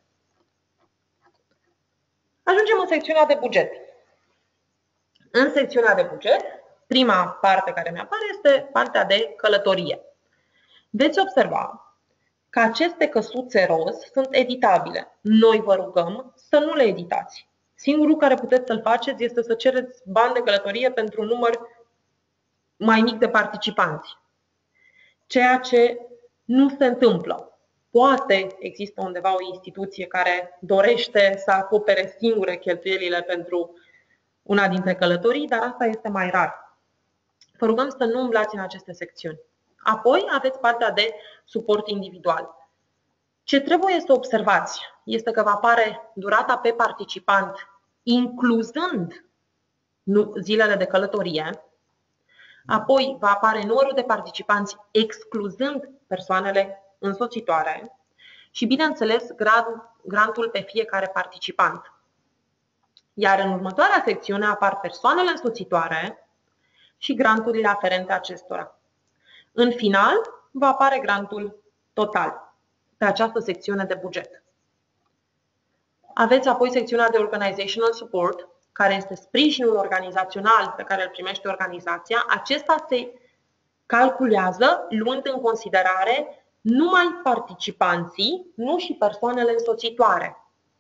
Ajungem în secțiunea de buget. În secțiunea de buget, prima parte care mi apare este partea de călătorie. Veți observa că aceste căsuțe roz sunt editabile. Noi vă rugăm să nu le editați. Singurul care puteți să-l faceți este să cereți bani de călătorie pentru un număr mai mic de participanți. Ceea ce nu se întâmplă. Poate există undeva o instituție care dorește să acopere singure cheltuielile pentru una dintre călătorii, dar asta este mai rar. Vă rugăm să nu umblați în aceste secțiuni. Apoi aveți partea de suport individual. Ce trebuie să observați este că va apare durata pe participant, incluzând zilele de călătorie. Apoi va apare numărul de participanți, excluzând persoanele însoțitoare. Și, bineînțeles, grantul pe fiecare participant. Iar în următoarea secțiune apar persoanele însoțitoare și granturile aferente acestora. În final, va apare grantul total pe această secțiune de buget. Aveți apoi secțiunea de Organizational Support, care este sprijinul organizațional pe care îl primește organizația. Acesta se calculează luând în considerare numai participanții, nu și persoanele însoțitoare.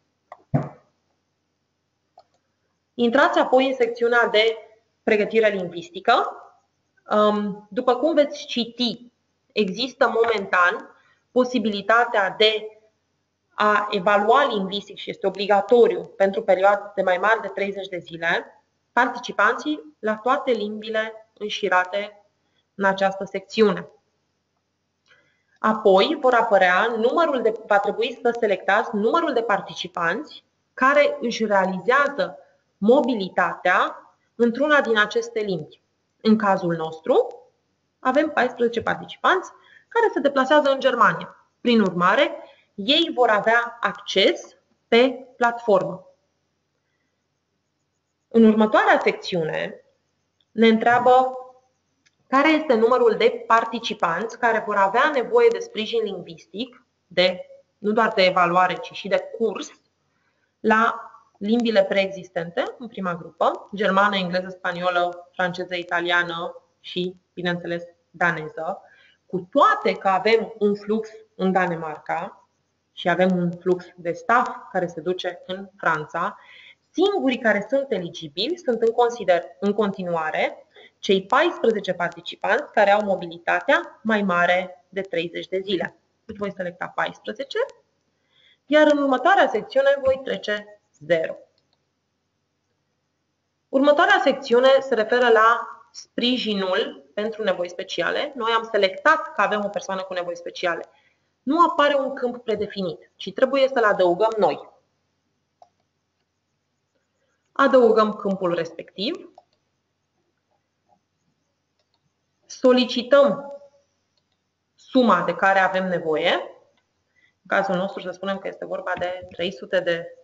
Intrați apoi în secțiunea de pregătire lingvistică. După cum veți citi, există momentan posibilitatea de a evalua lingvistic și este obligatoriu pentru perioade de mai mari de treizeci de zile participanții la toate limbile înșirate în această secțiune. Apoi vor apărea numărul de, va trebui să selectați numărul de participanți care își realizează mobilitatea într-una din aceste limbi. În cazul nostru avem paisprezece participanți care se deplasează în Germania. Prin urmare, ei vor avea acces pe platformă. În următoarea secțiune ne întreabă care este numărul de participanți care vor avea nevoie de sprijin lingvistic, de, nu doar de evaluare, ci și de curs, la limbile preexistente în prima grupă, germană, engleză, spaniolă, franceză, italiană și, bineînțeles, daneză, cu toate că avem un flux în Danemarca și avem un flux de staff care se duce în Franța, singurii care sunt eligibili sunt în, consider, în continuare cei paisprezece participanți care au mobilitatea mai mare de treizeci de zile. Deci voi selecta paisprezece, iar în următoarea secțiune voi trece zero. Următoarea secțiune se referă la sprijinul pentru nevoi speciale. Noi am selectat că avem o persoană cu nevoi speciale. Nu apare un câmp predefinit, ci trebuie să-l adăugăm noi. Adăugăm câmpul respectiv, solicităm suma de care avem nevoie. În cazul nostru să spunem că este vorba de trei sute de...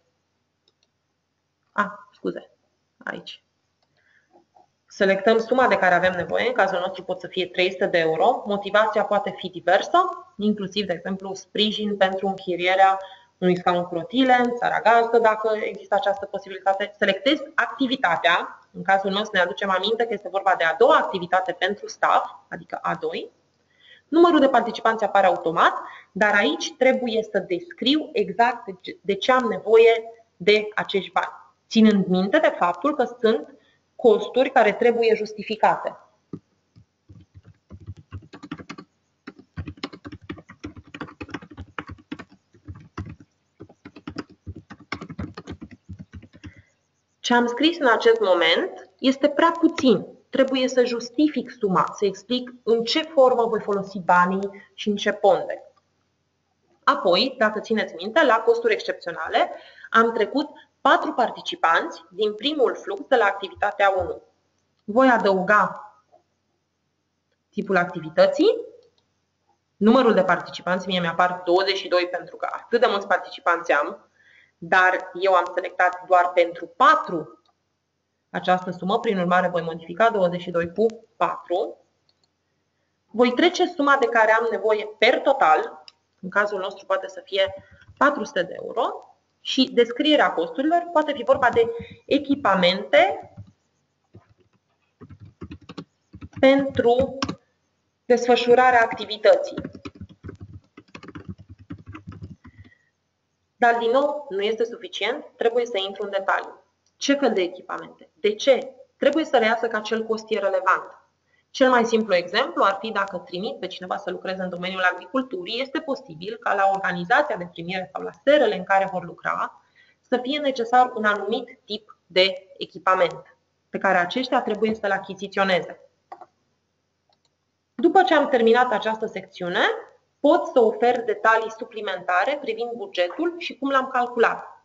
A, scuze, aici. Selectăm suma de care avem nevoie, în cazul nostru pot să fie trei sute de euro. Motivația poate fi diversă, inclusiv, de exemplu, sprijin pentru închirierea unui scaun cu rotile în țara gazdă, dacă există această posibilitate. Selectez activitatea, în cazul nostru ne aducem aminte că este vorba de a doua activitate pentru staff, adică A doi. Numărul de participanți apare automat, dar aici trebuie să descriu exact de ce am nevoie de acești bani, ținând minte de faptul că sunt costuri care trebuie justificate. Ce am scris în acest moment este prea puțin. Trebuie să justific suma, să explic în ce formă voi folosi banii și în ce pondere. Apoi, dacă țineți minte, la costuri excepționale am trecut patru participanți din primul flux de la activitatea unu. Voi adăuga tipul activității, numărul de participanți, mie mi-apar douăzeci și doi pentru că atât de mulți participanți am, dar eu am selectat doar pentru patru această sumă, prin urmare voi modifica douăzeci și doi cu patru. Voi trece suma de care am nevoie per total, în cazul nostru poate să fie patru sute de euro, și descrierea costurilor poate fi vorba de echipamente pentru desfășurarea activității. Dar, din nou, nu este suficient, trebuie să intru în detaliu. Ce fel de echipamente? De ce? Trebuie să reiasă că acel cost e relevant. Cel mai simplu exemplu ar fi dacă trimit pe cineva să lucreze în domeniul agriculturii, este posibil ca la organizația de primire sau la serele în care vor lucra să fie necesar un anumit tip de echipament pe care aceștia trebuie să-l achiziționeze. După ce am terminat această secțiune, pot să ofer detalii suplimentare privind bugetul și cum l-am calculat.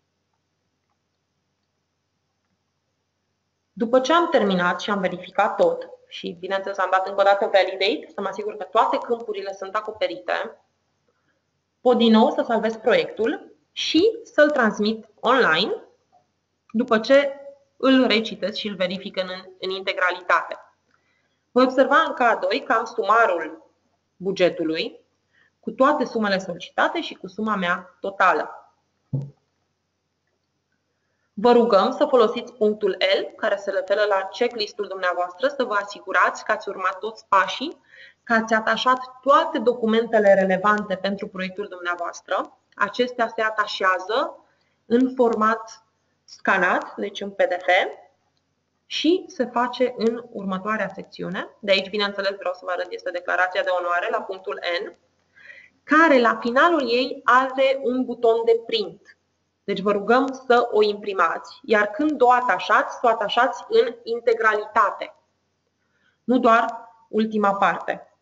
După ce am terminat și am verificat tot și, bineînțeles, am dat încă o dată validate, să mă asigur că toate câmpurile sunt acoperite, pot din nou să salvez proiectul și să-l transmit online, după ce îl recitesc și îl verific în, în integralitate. Voi observa în K doi că am sumarul bugetului cu toate sumele solicitate și cu suma mea totală. Vă rugăm să folosiți punctul L, care se referă la checklist-ul dumneavoastră, să vă asigurați că ați urmat toți pașii, că ați atașat toate documentele relevante pentru proiectul dumneavoastră. Acestea se atașează în format scanat, deci în P D F, și se face în următoarea secțiune. De aici, bineînțeles, vreau să vă arăt, este declarația de onoare la punctul N, care la finalul ei are un buton de print. Deci vă rugăm să o imprimați, iar când o atașați, să o atașați în integralitate, nu doar ultima parte.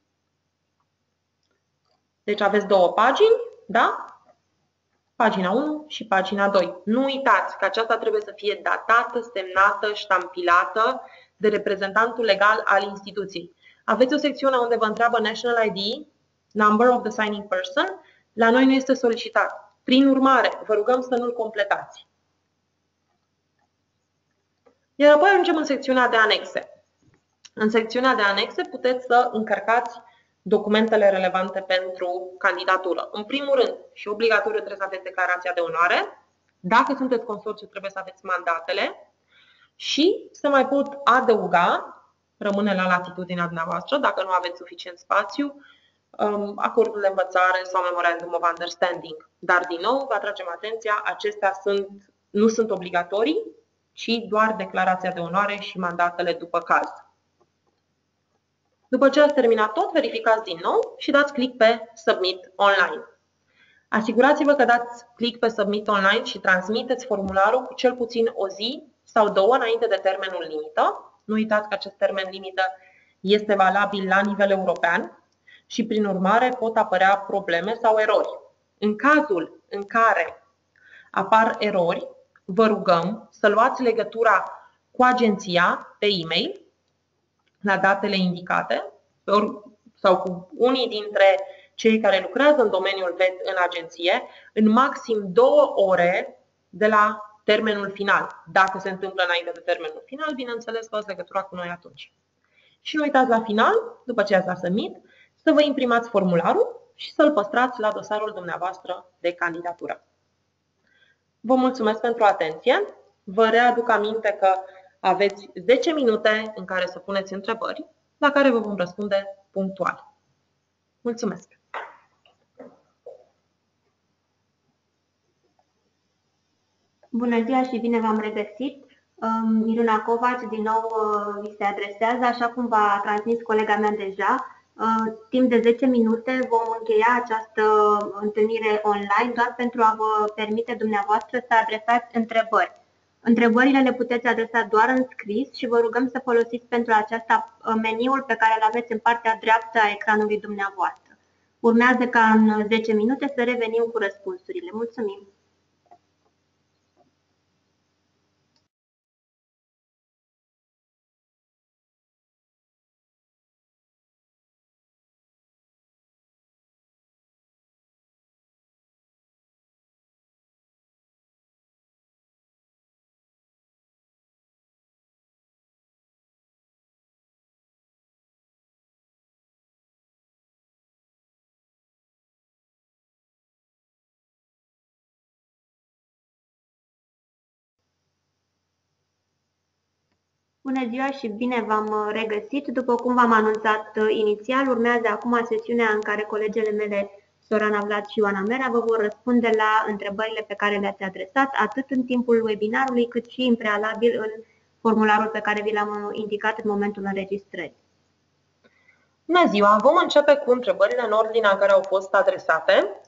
Deci aveți două pagini, da? Pagina unu și pagina doi. Nu uitați că aceasta trebuie să fie datată, semnată, ștampilată de reprezentantul legal al instituției. Aveți o secțiune unde vă întreabă National I D, number of the signing person, la noi nu este solicitat. Prin urmare, vă rugăm să nu-l completați. Iar apoi ajungem în secțiunea de anexe. În secțiunea de anexe puteți să încărcați documentele relevante pentru candidatură. În primul rând, și obligatoriu trebuie să aveți declarația de onoare. Dacă sunteți consorțiu, trebuie să aveți mandatele și se mai pot adăuga, rămâne la latitudinea dumneavoastră, dacă nu aveți suficient spațiu, acordul de învățare sau Memorandum of Understanding. Dar, din nou, vă atragem atenția, acestea sunt, nu sunt obligatorii, ci doar declarația de onoare și mandatele după caz. După ce ați terminat tot, verificați din nou și dați click pe Submit Online. Asigurați-vă că dați click pe Submit Online și transmiteți formularul cu cel puțin o zi sau două înainte de termenul limită. Nu uitați că acest termen limită este valabil la nivel european și, prin urmare, pot apărea probleme sau erori. În cazul în care apar erori, vă rugăm să luați legătura cu agenția pe e-mail la datele indicate sau cu unii dintre cei care lucrează în domeniul V E T în agenție în maxim două ore de la termenul final. Dacă se întâmplă înainte de termenul final, bineînțeles, luați legătura cu noi atunci. Și nu uitați la final, după ce ați dat submit, să vă imprimați formularul și să-l păstrați la dosarul dumneavoastră de candidatură. Vă mulțumesc pentru atenție. Vă readuc aminte că aveți zece minute în care să puneți întrebări, la care vă vom răspunde punctual. Mulțumesc! Bună ziua și bine v-am regăsit! Miruna Covaci din nou vi se adresează, așa cum v-a transmis colega mea deja. Timp de zece minute vom încheia această întâlnire online doar pentru a vă permite dumneavoastră să adresați întrebări. Întrebările le puteți adresa doar în scris și vă rugăm să folosiți pentru aceasta meniul pe care îl aveți în partea dreaptă a ecranului dumneavoastră. Urmează ca în zece minute să revenim cu răspunsurile. Mulțumim! Bună ziua și bine v-am regăsit! După cum v-am anunțat inițial, urmează acum sesiunea în care colegele mele, Sorana Vlad și Ioana Mera, vă vor răspunde la întrebările pe care le-ați adresat, atât în timpul webinarului, cât și în prealabil în formularul pe care vi l-am indicat în momentul înregistrării. Bună ziua! Vom începe cu întrebările în ordinea în care au fost adresate.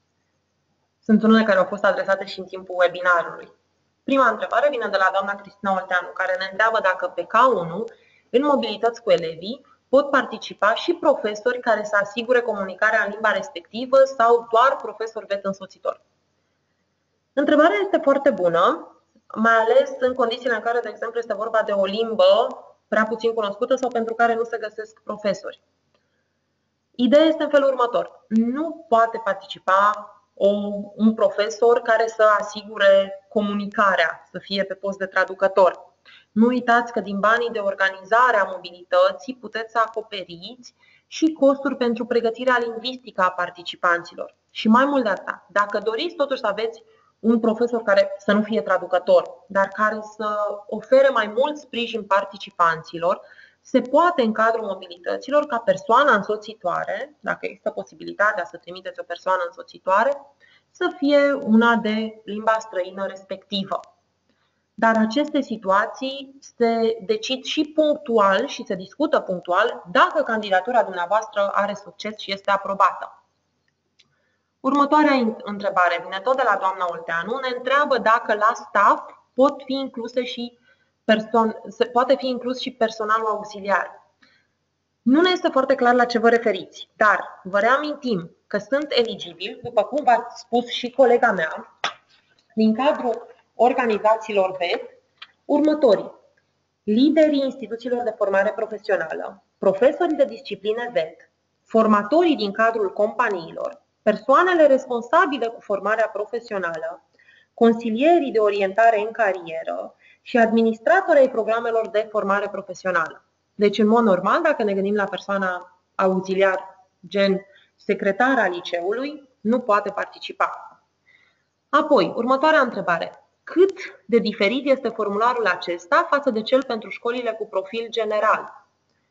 Sunt unele care au fost adresate și în timpul webinarului. Prima întrebare vine de la doamna Cristina Olteanu, care ne întreabă dacă pe K unu, în mobilități cu elevii, pot participa și profesori care să asigure comunicarea în limba respectivă sau doar profesori V E T însoțitor. Întrebarea este foarte bună, mai ales în condițiile în care, de exemplu, este vorba de o limbă prea puțin cunoscută sau pentru care nu se găsesc profesori. Ideea este în felul următor. Nu poate participa O, un profesor care să asigure comunicarea, să fie pe post de traducător. Nu uitați că din banii de organizare a mobilității puteți să acoperiți și costuri pentru pregătirea lingvistică a participanților. Și mai mult de atât, dacă doriți totuși să aveți un profesor care să nu fie traducător, dar care să ofere mai mult sprijin participanților, se poate în cadrul mobilităților ca persoana însoțitoare, dacă există posibilitatea să trimiteți o persoană însoțitoare, să fie una de limba străină respectivă. Dar aceste situații se decid și punctual și se discută punctual dacă candidatura dumneavoastră are succes și este aprobată. Următoarea întrebare vine tot de la doamna Olteanu. Ne întreabă dacă la staff pot fi incluse și Person, se poate fi inclus și personalul auxiliar. Nu ne este foarte clar la ce vă referiți, dar vă reamintim că sunt eligibili, după cum v-a spus și colega mea, din cadrul organizațiilor V E T, următorii: liderii instituțiilor de formare profesională, profesorii de discipline V E T, formatorii din cadrul companiilor, persoanele responsabile cu formarea profesională, consilierii de orientare în carieră și administratorii ai programelor de formare profesională. Deci, în mod normal, dacă ne gândim la persoana auxiliar, gen secretar al liceului, nu poate participa. Apoi, următoarea întrebare. Cât de diferit este formularul acesta față de cel pentru școlile cu profil general?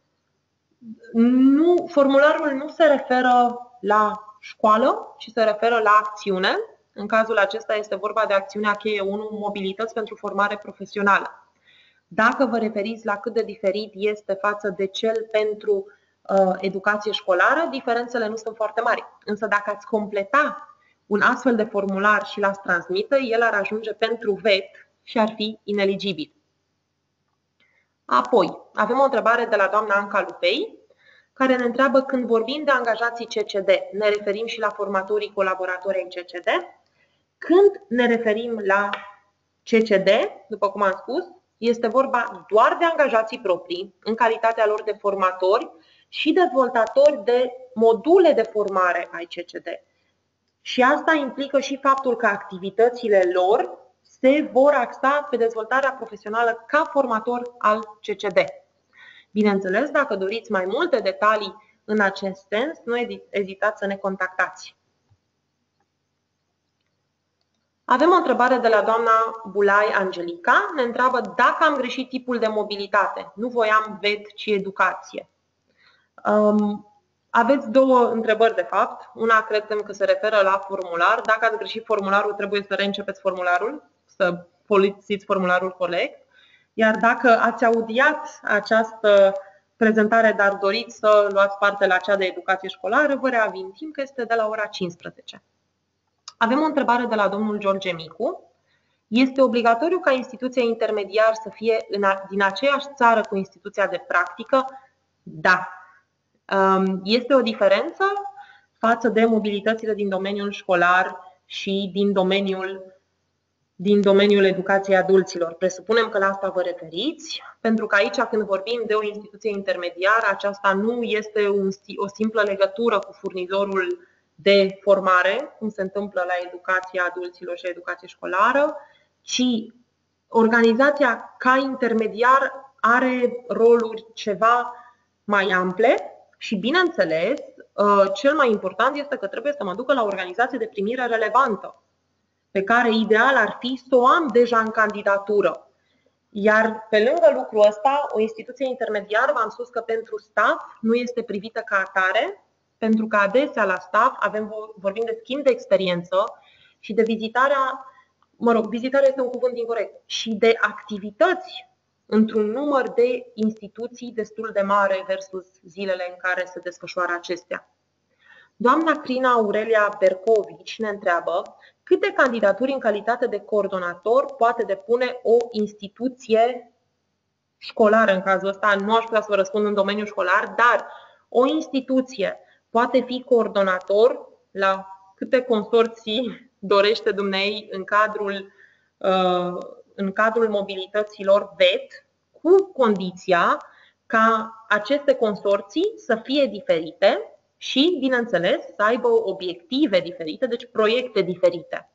Nu, formularul nu se referă la școală, ci se referă la acțiune. În cazul acesta este vorba de acțiunea cheie unu, mobilități pentru formare profesională. Dacă vă referiți la cât de diferit este față de cel pentru uh, educație școlară, diferențele nu sunt foarte mari. Însă dacă ați completa un astfel de formular și l-ați transmite, el ar ajunge pentru V E T și ar fi ineligibil. Apoi, avem o întrebare de la doamna Anca Lupei, care ne întreabă: când vorbim de angajații C C D, ne referim și la formatorii colaboratori ai C C D? Când ne referim la C C D, după cum am spus, este vorba doar de angajații proprii, în calitatea lor de formatori și dezvoltatori de module de formare ai C C D. Și asta implică și faptul că activitățile lor se vor axa pe dezvoltarea profesională ca formator al C C D. Bineînțeles, dacă doriți mai multe detalii în acest sens, nu ezitați să ne contactați. Avem o întrebare de la doamna Bulai Angelica. Ne întreabă dacă am greșit tipul de mobilitate. Nu voiam V E T, ci educație. Um, aveți două întrebări, de fapt. Una credem că se referă la formular. Dacă ați greșit formularul, trebuie să reîncepeți formularul, să folosiți formularul corect. Iar dacă ați audiat această prezentare, dar doriți să luați parte la cea de educație școlară, vă reamintim că este de la ora cincisprezece. Avem o întrebare de la domnul George Micu. Este obligatoriu ca instituția intermediar să fie în a, din aceeași țară cu instituția de practică? Da. Este o diferență față de mobilitățile din domeniul școlar și din domeniul din domeniul educației adulților. Presupunem că la asta vă referiți, pentru că aici, când vorbim de o instituție intermediară, aceasta nu este un, o simplă legătură cu furnizorul de formare, cum se întâmplă la educația adulților și educație școlară, ci organizația ca intermediar are roluri ceva mai ample și, bineînțeles, cel mai important este că trebuie să mă ducă la o organizație de primire relevantă, pe care ideal ar fi să o am deja în candidatură. Iar pe lângă lucrul ăsta, o instituție intermediară, v-am spus că pentru staff nu este privită ca atare, pentru că adesea la staff avem, vorbim de schimb de experiență și de vizitarea, mă rog, vizitarea este un cuvânt incorect, și de activități într-un număr de instituții destul de mare versus zilele în care se desfășoară acestea. Doamna Crina Aurelia Bercovici ne întreabă câte candidaturi în calitate de coordonator poate depune o instituție școlară. În cazul ăsta nu aș putea să vă răspund în domeniul școlar, dar o instituție poate fi coordonator la câte consorții dorește dumnei în cadrul, în cadrul mobilităților V E T, cu condiția ca aceste consorții să fie diferite și, bineînțeles, să aibă obiective diferite, deci proiecte diferite.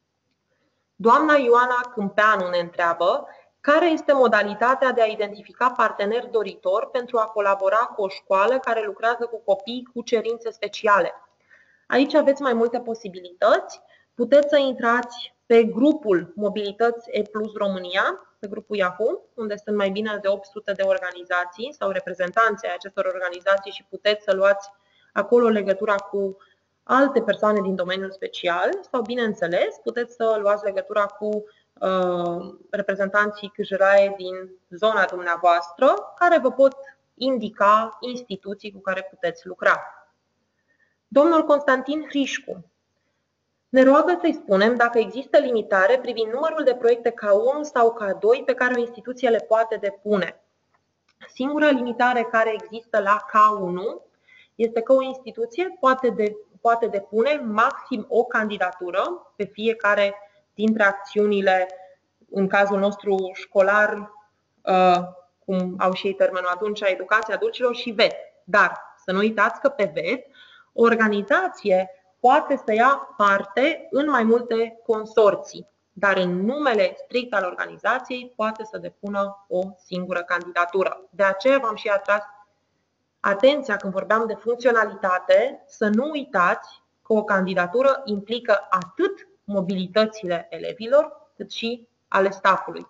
Doamna Ioana Câmpeanu ne întreabă care este modalitatea de a identifica parteneri doritori pentru a colabora cu o școală care lucrează cu copii cu cerințe speciale. Aici aveți mai multe posibilități. Puteți să intrați pe grupul Mobilități E plus România, pe grupul Yahoo, unde sunt mai bine de opt sute de organizații sau reprezentanți ai acestor organizații și puteți să luați acolo legătura cu alte persoane din domeniul special sau, bineînțeles, puteți să luați legătura cu uh, reprezentanții C J R A E din zona dumneavoastră, care vă pot indica instituții cu care puteți lucra. Domnul Constantin Hrișcu ne roagă să-i spunem dacă există limitare privind numărul de proiecte K unu sau K doi pe care o instituție le poate depune. Singura limitare care există la K unu este că o instituție poate, de, poate depune maxim o candidatură pe fiecare dintre acțiunile, în cazul nostru școlar, cum au și ei termenul atunci, educația adulților și V E T. Dar Să nu uitați că pe V E T o organizație poate să ia parte în mai multe consorții, dar în numele strict al organizației poate să depună o singură candidatură. De aceea v-am și atras atenția când vorbeam de funcționalitate, să nu uitați că o candidatură implică atât mobilitățile elevilor, cât și ale staffului.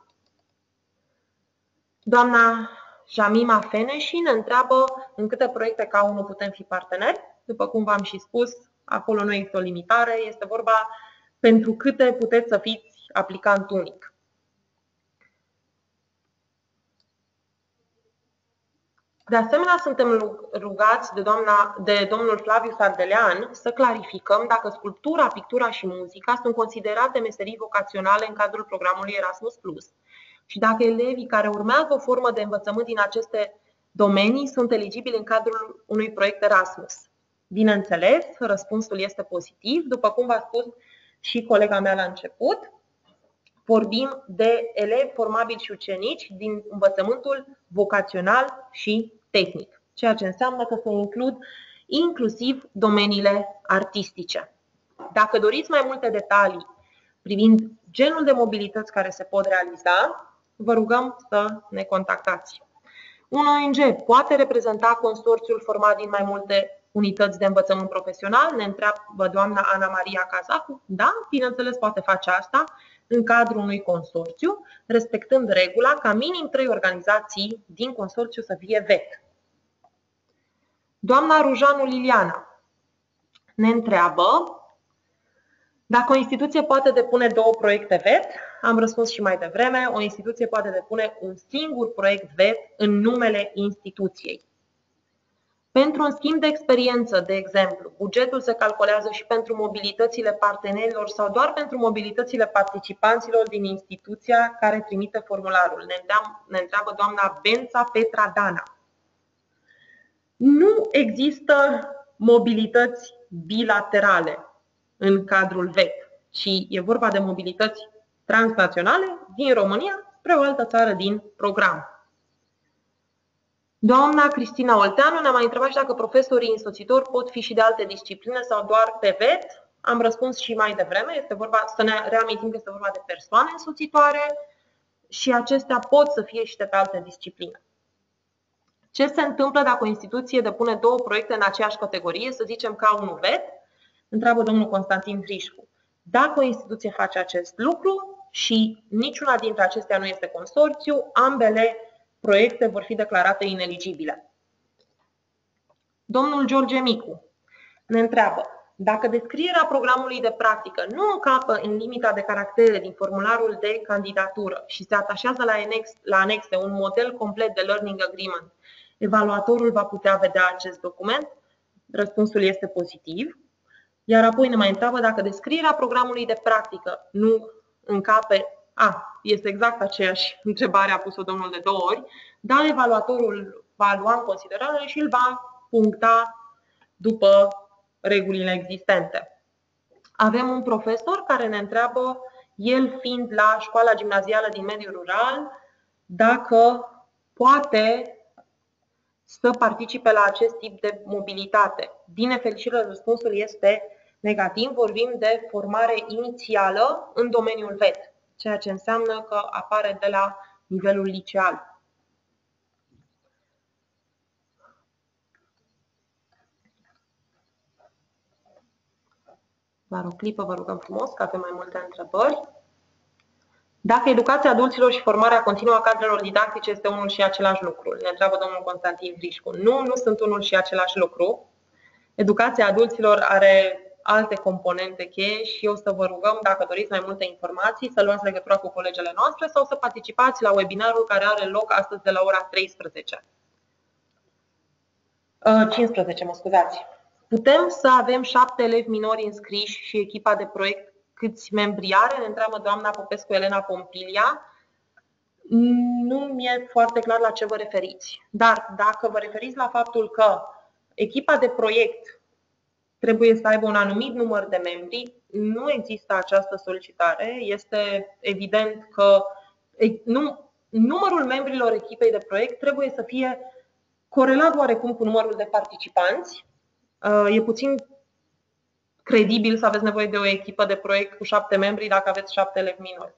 Doamna Jamima Feneși ne întreabă în câte proiecte K unu putem fi parteneri. După cum v-am și spus, acolo nu este o limitare, este vorba pentru câte puteți să fiți aplicant unic. De asemenea, suntem rugați de, doamna, de domnul Flaviu Sardelean să clarificăm dacă sculptura, pictura și muzica sunt considerate meserii vocaționale în cadrul programului Erasmus plus și dacă elevii care urmează o formă de învățământ din aceste domenii sunt eligibili în cadrul unui proiect Erasmus. Bineînțeles, răspunsul este pozitiv, după cum v-a spus și colega mea la început. Vorbim de elevi formabili și ucenici din învățământul vocațional și tehnic, ceea ce înseamnă că se includ inclusiv domeniile artistice. Dacă doriți mai multe detalii privind genul de mobilități care se pot realiza, vă rugăm să ne contactați. Un O N G poate reprezenta consorțiul format din mai multe unități de învățământ profesional? Ne întreabă doamna Ana Maria Cazacu. Da, bineînțeles poate face asta în cadrul unui consorțiu, respectând regula ca minim trei organizații din consorțiu să fie V E T. Doamna Rujanu Liliana ne întreabă dacă o instituție poate depune două proiecte V E T. Am răspuns și mai devreme, o instituție poate depune un singur proiect V E T în numele instituției. Pentru un schimb de experiență, de exemplu, bugetul se calculează și pentru mobilitățile partenerilor sau doar pentru mobilitățile participanților din instituția care trimite formularul? Ne întreabă, ne întreabă doamna Bența Petra Dana. Nu există mobilități bilaterale în cadrul V E T, ci e vorba de mobilități transnaționale din România spre o altă țară din program. Doamna Cristina Olteanu ne-a mai întrebat și dacă profesorii însoțitori pot fi și de alte discipline sau doar pe V E T. Am răspuns și mai devreme, este vorba, să ne reamintim că este vorba de persoane însoțitoare și acestea pot să fie și de pe alte discipline. Ce se întâmplă dacă o instituție depune două proiecte în aceeași categorie, să zicem K unu V E T? Întreabă domnul Constantin Hrișcu. Dacă o instituție face acest lucru și niciuna dintre acestea nu este consorțiu, ambele proiecte vor fi declarate ineligibile. Domnul George Micu ne întreabă dacă descrierea programului de practică nu încapă în limita de caractere din formularul de candidatură și se atașează la, anex, la anexe un model complet de Learning Agreement, evaluatorul va putea vedea acest document? Răspunsul este pozitiv. Iar apoi ne mai întreabă dacă descrierea programului de practică nu încape. A, este exact aceeași întrebare, a pus-o domnul de două ori, dar evaluatorul va lua în considerare și îl va puncta după regulile existente. Avem un profesor care ne întreabă, el fiind la școala gimnazială din mediul rural, dacă poate să participe la acest tip de mobilitate. Din nefericire, răspunsul este negativ. Vorbim de formare inițială în domeniul V E T, ceea ce înseamnă că apare de la nivelul liceal. Doar o clipă, vă rugăm frumos, că avem mai multe întrebări. Dacă educația adulților și formarea continuă a cadrelor didactice este unul și același lucru? Ne întreabă domnul Constantin Vrișcu. Nu, nu sunt unul și același lucru. Educația adulților are alte componente cheie și o să vă rugăm, dacă doriți mai multe informații, să luați legătura cu colegele noastre sau să participați la webinarul care are loc astăzi de la ora treisprezece. cincisprezece, mă scuzați. Putem să avem șapte elevi minori înscriși și echipa de proiect câți membri are? Ne întreabă doamna Popescu Elena Pompilia. Nu mi-e foarte clar la ce vă referiți. Dar dacă vă referiți la faptul că echipa de proiect trebuie să aibă un anumit număr de membri, nu există această solicitare. Este evident că numărul membrilor echipei de proiect trebuie să fie corelat oarecum cu numărul de participanți. E puțin credibil să aveți nevoie de o echipă de proiect cu șapte membri dacă aveți șapte elevi minori.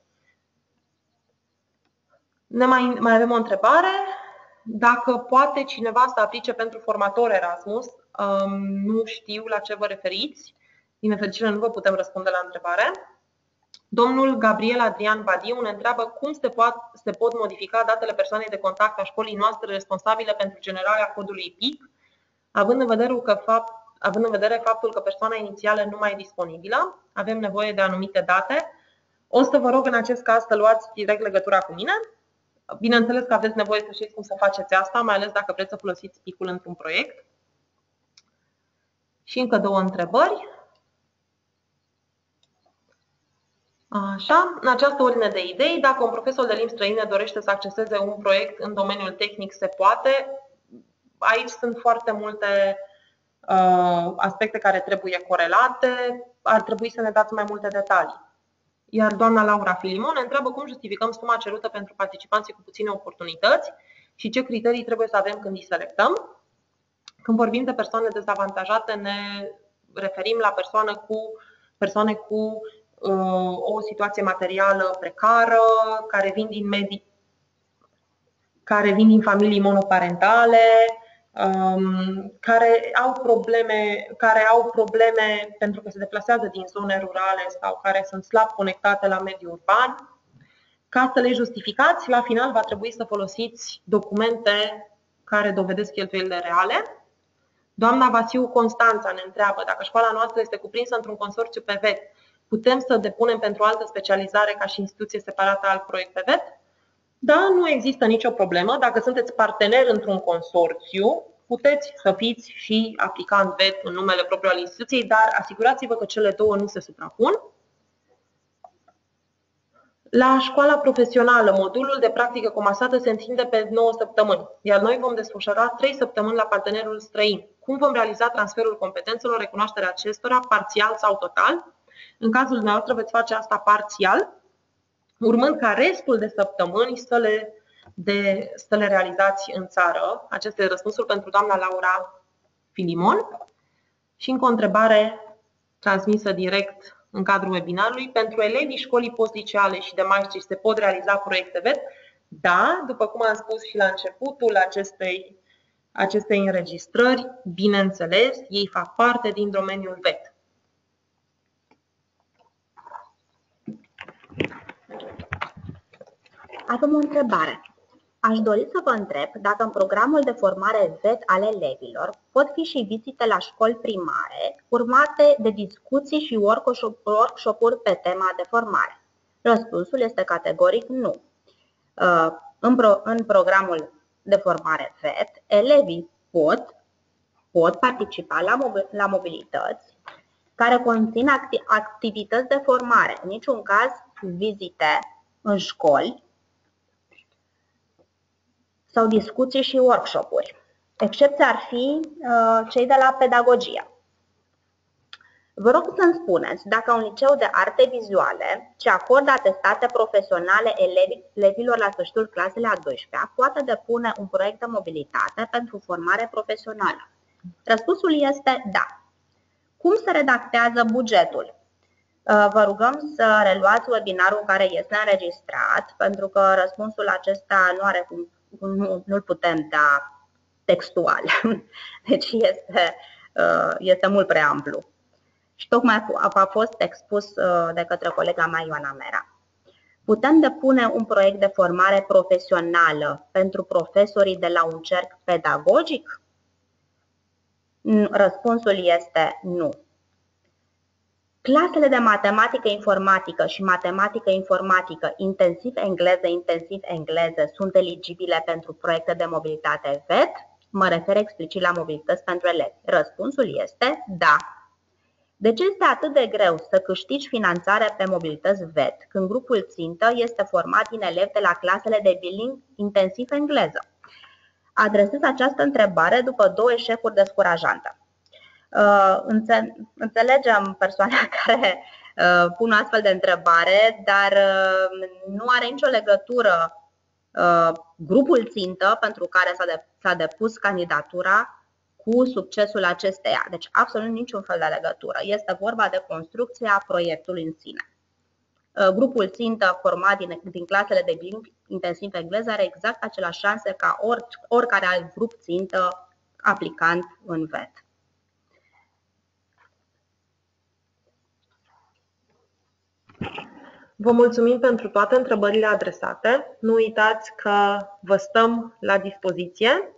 Ne mai, mai avem o întrebare. Dacă poate cineva să aplice pentru formator Erasmus, um, nu știu la ce vă referiți. Din nefericire nu vă putem răspunde la întrebare. Domnul Gabriel Adrian Badiu ne întreabă cum se pot, se pot modifica datele persoanei de contact a școlii noastre responsabile pentru generarea codului P I C, având în vedere că fapt, având în vedere faptul că persoana inițială nu mai e disponibilă, avem nevoie de anumite date. O să vă rog în acest caz să luați direct legătura cu mine. Bineînțeles că aveți nevoie să știți cum să faceți asta, mai ales dacă vreți să folosiți P I C-ul într-un proiect. Și încă două întrebări. Așa, în această ordine de idei, dacă un profesor de limbi străine dorește să acceseze un proiect în domeniul tehnic, se poate. Aici sunt foarte multe uh, aspecte care trebuie corelate. Ar trebui să ne dați mai multe detalii. Iar doamna Laura Filimon ne întreabă cum justificăm suma cerută pentru participanții cu puține oportunități și ce criterii trebuie să avem când îi selectăm. Când vorbim de persoane dezavantajate, ne referim la persoane cu, persoane cu uh, o situație materială precară, care vin din medii, care vin din familii monoparentale, um, care au probleme, care au probleme pentru că se deplasează din zone rurale sau care sunt slab conectate la mediul urban. Ca să le justificați, la final va trebui să folosiți documente care dovedesc cheltuielile reale. Doamna Vasiu Constanța ne întreabă dacă școala noastră este cuprinsă într-un consorțiu P V E T, putem să depunem pentru altă specializare ca și instituție separată al proiect P V E T? Da, nu există nicio problemă. Dacă sunteți partener într-un consorțiu, puteți să fiți și aplicant V E T în numele propriu al instituției, dar asigurați-vă că cele două nu se suprapun. La școala profesională, modulul de practică comasată se întinde pe nouă săptămâni, iar noi vom desfășura trei săptămâni la partenerul străin. Cum vom realiza transferul competențelor, recunoașterea acestora, parțial sau total? În cazul dumneavoastră veți face asta parțial, urmând ca restul de săptămâni să le, de, să le realizați în țară. Acesta e răspunsul pentru doamna Laura Filimon. Și încă o întrebare transmisă direct în cadrul webinarului. Pentru elevii școlii postliceale și de maestri se pot realiza proiecte V E T? Da, după cum am spus și la începutul acestei, acestei înregistrări, bineînțeles, ei fac parte din domeniul V E T. Avem o întrebare. Aș dori să vă întreb dacă în programul de formare V E T al elevilor pot fi și vizite la școli primare, urmate de discuții și workshop-uri pe tema de formare. Răspunsul este categoric nu. În, pro, în programul de formare V E T, elevii pot, pot participa la, mobil, la mobilități care conțin acti, activități de formare, în niciun caz vizite în școli sau discuții și workshop-uri. Excepția ar fi uh, cei de la pedagogia. Vă rog să-mi spuneți dacă un liceu de arte vizuale ce acordă atestate profesionale elevilor la sfârșitul clasele a douăsprezecea poate depune un proiect de mobilitate pentru formare profesională. Răspunsul este da. Cum se redactează bugetul? Vă rugăm să reluați webinarul care este înregistrat, pentru că răspunsul acesta nu are cum, nu, nu-l putem da textual. Deci este, este mult prea amplu. Și tocmai a fost expus de către colega mea, Ioana Mera. Putem depune un proiect de formare profesională pentru profesorii de la un cerc pedagogic? Răspunsul este nu. Clasele de matematică informatică și matematică informatică, intensiv engleză, intensiv engleză, sunt eligibile pentru proiecte de mobilitate V E T? Mă refer explicit la mobilități pentru elevi. Răspunsul este da. De ce este atât de greu să câștigi finanțare pe mobilități V E T când grupul țintă este format din elevi de la clasele de billing intensiv engleză? Adresez această întrebare după două eșecuri descurajante. Înțelegem persoana care pun astfel de întrebare, dar nu are nicio legătură grupul țintă pentru care s-a depus candidatura cu succesul acesteia. Deci absolut niciun fel de legătură. Este vorba de construcția proiectului în sine. Grupul țintă format din, din clasele de limbi intensiv engleză are exact aceleași șanse ca or, oricare alt grup țintă aplicant în V E T. Vă mulțumim pentru toate întrebările adresate. Nu uitați că vă stăm la dispoziție.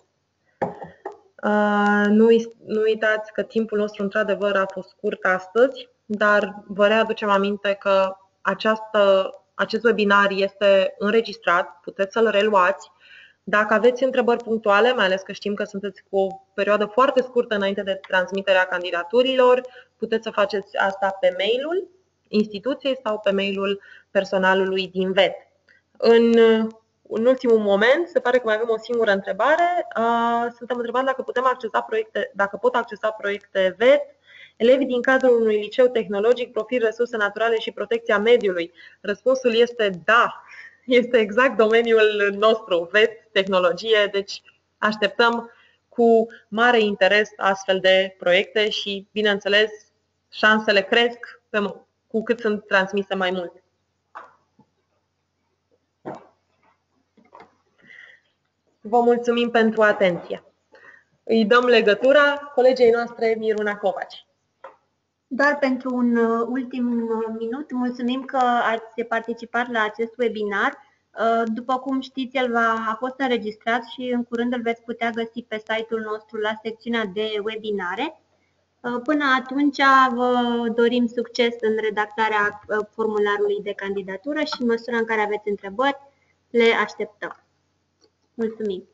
Nu uitați că timpul nostru într-adevăr a fost scurt astăzi, dar vă readucem aminte că această, acest webinar este înregistrat, puteți să-l reluați. Dacă aveți întrebări punctuale, mai ales că știm că sunteți cu o perioadă foarte scurtă înainte de transmiterea candidaturilor, puteți să faceți asta pe mail-ul instituției sau pe mail-ul personalului din V E T. În, în ultimul moment, se pare că mai avem o singură întrebare. Suntem întrebați dacă putem accesa proiecte, dacă pot accesa proiecte V E T elevii din cadrul unui liceu tehnologic, profil resurse naturale și protecția mediului. Răspunsul este da. Este exact domeniul nostru, V E T, tehnologie, deci așteptăm cu mare interes astfel de proiecte și, bineînțeles, șansele cresc pe, cu cât sunt transmise mai mult. Vă mulțumim pentru atenție. Îi dăm legătura colegei noastre Miruna Covaci. Doar pentru un ultim minut, mulțumim că ați participat la acest webinar. După cum știți, el va, a fost înregistrat și în curând îl veți putea găsi pe site-ul nostru la secțiunea de webinare. Până atunci vă dorim succes în redactarea formularului de candidatură și în măsura în care aveți întrebări, le așteptăm. Mulțumim!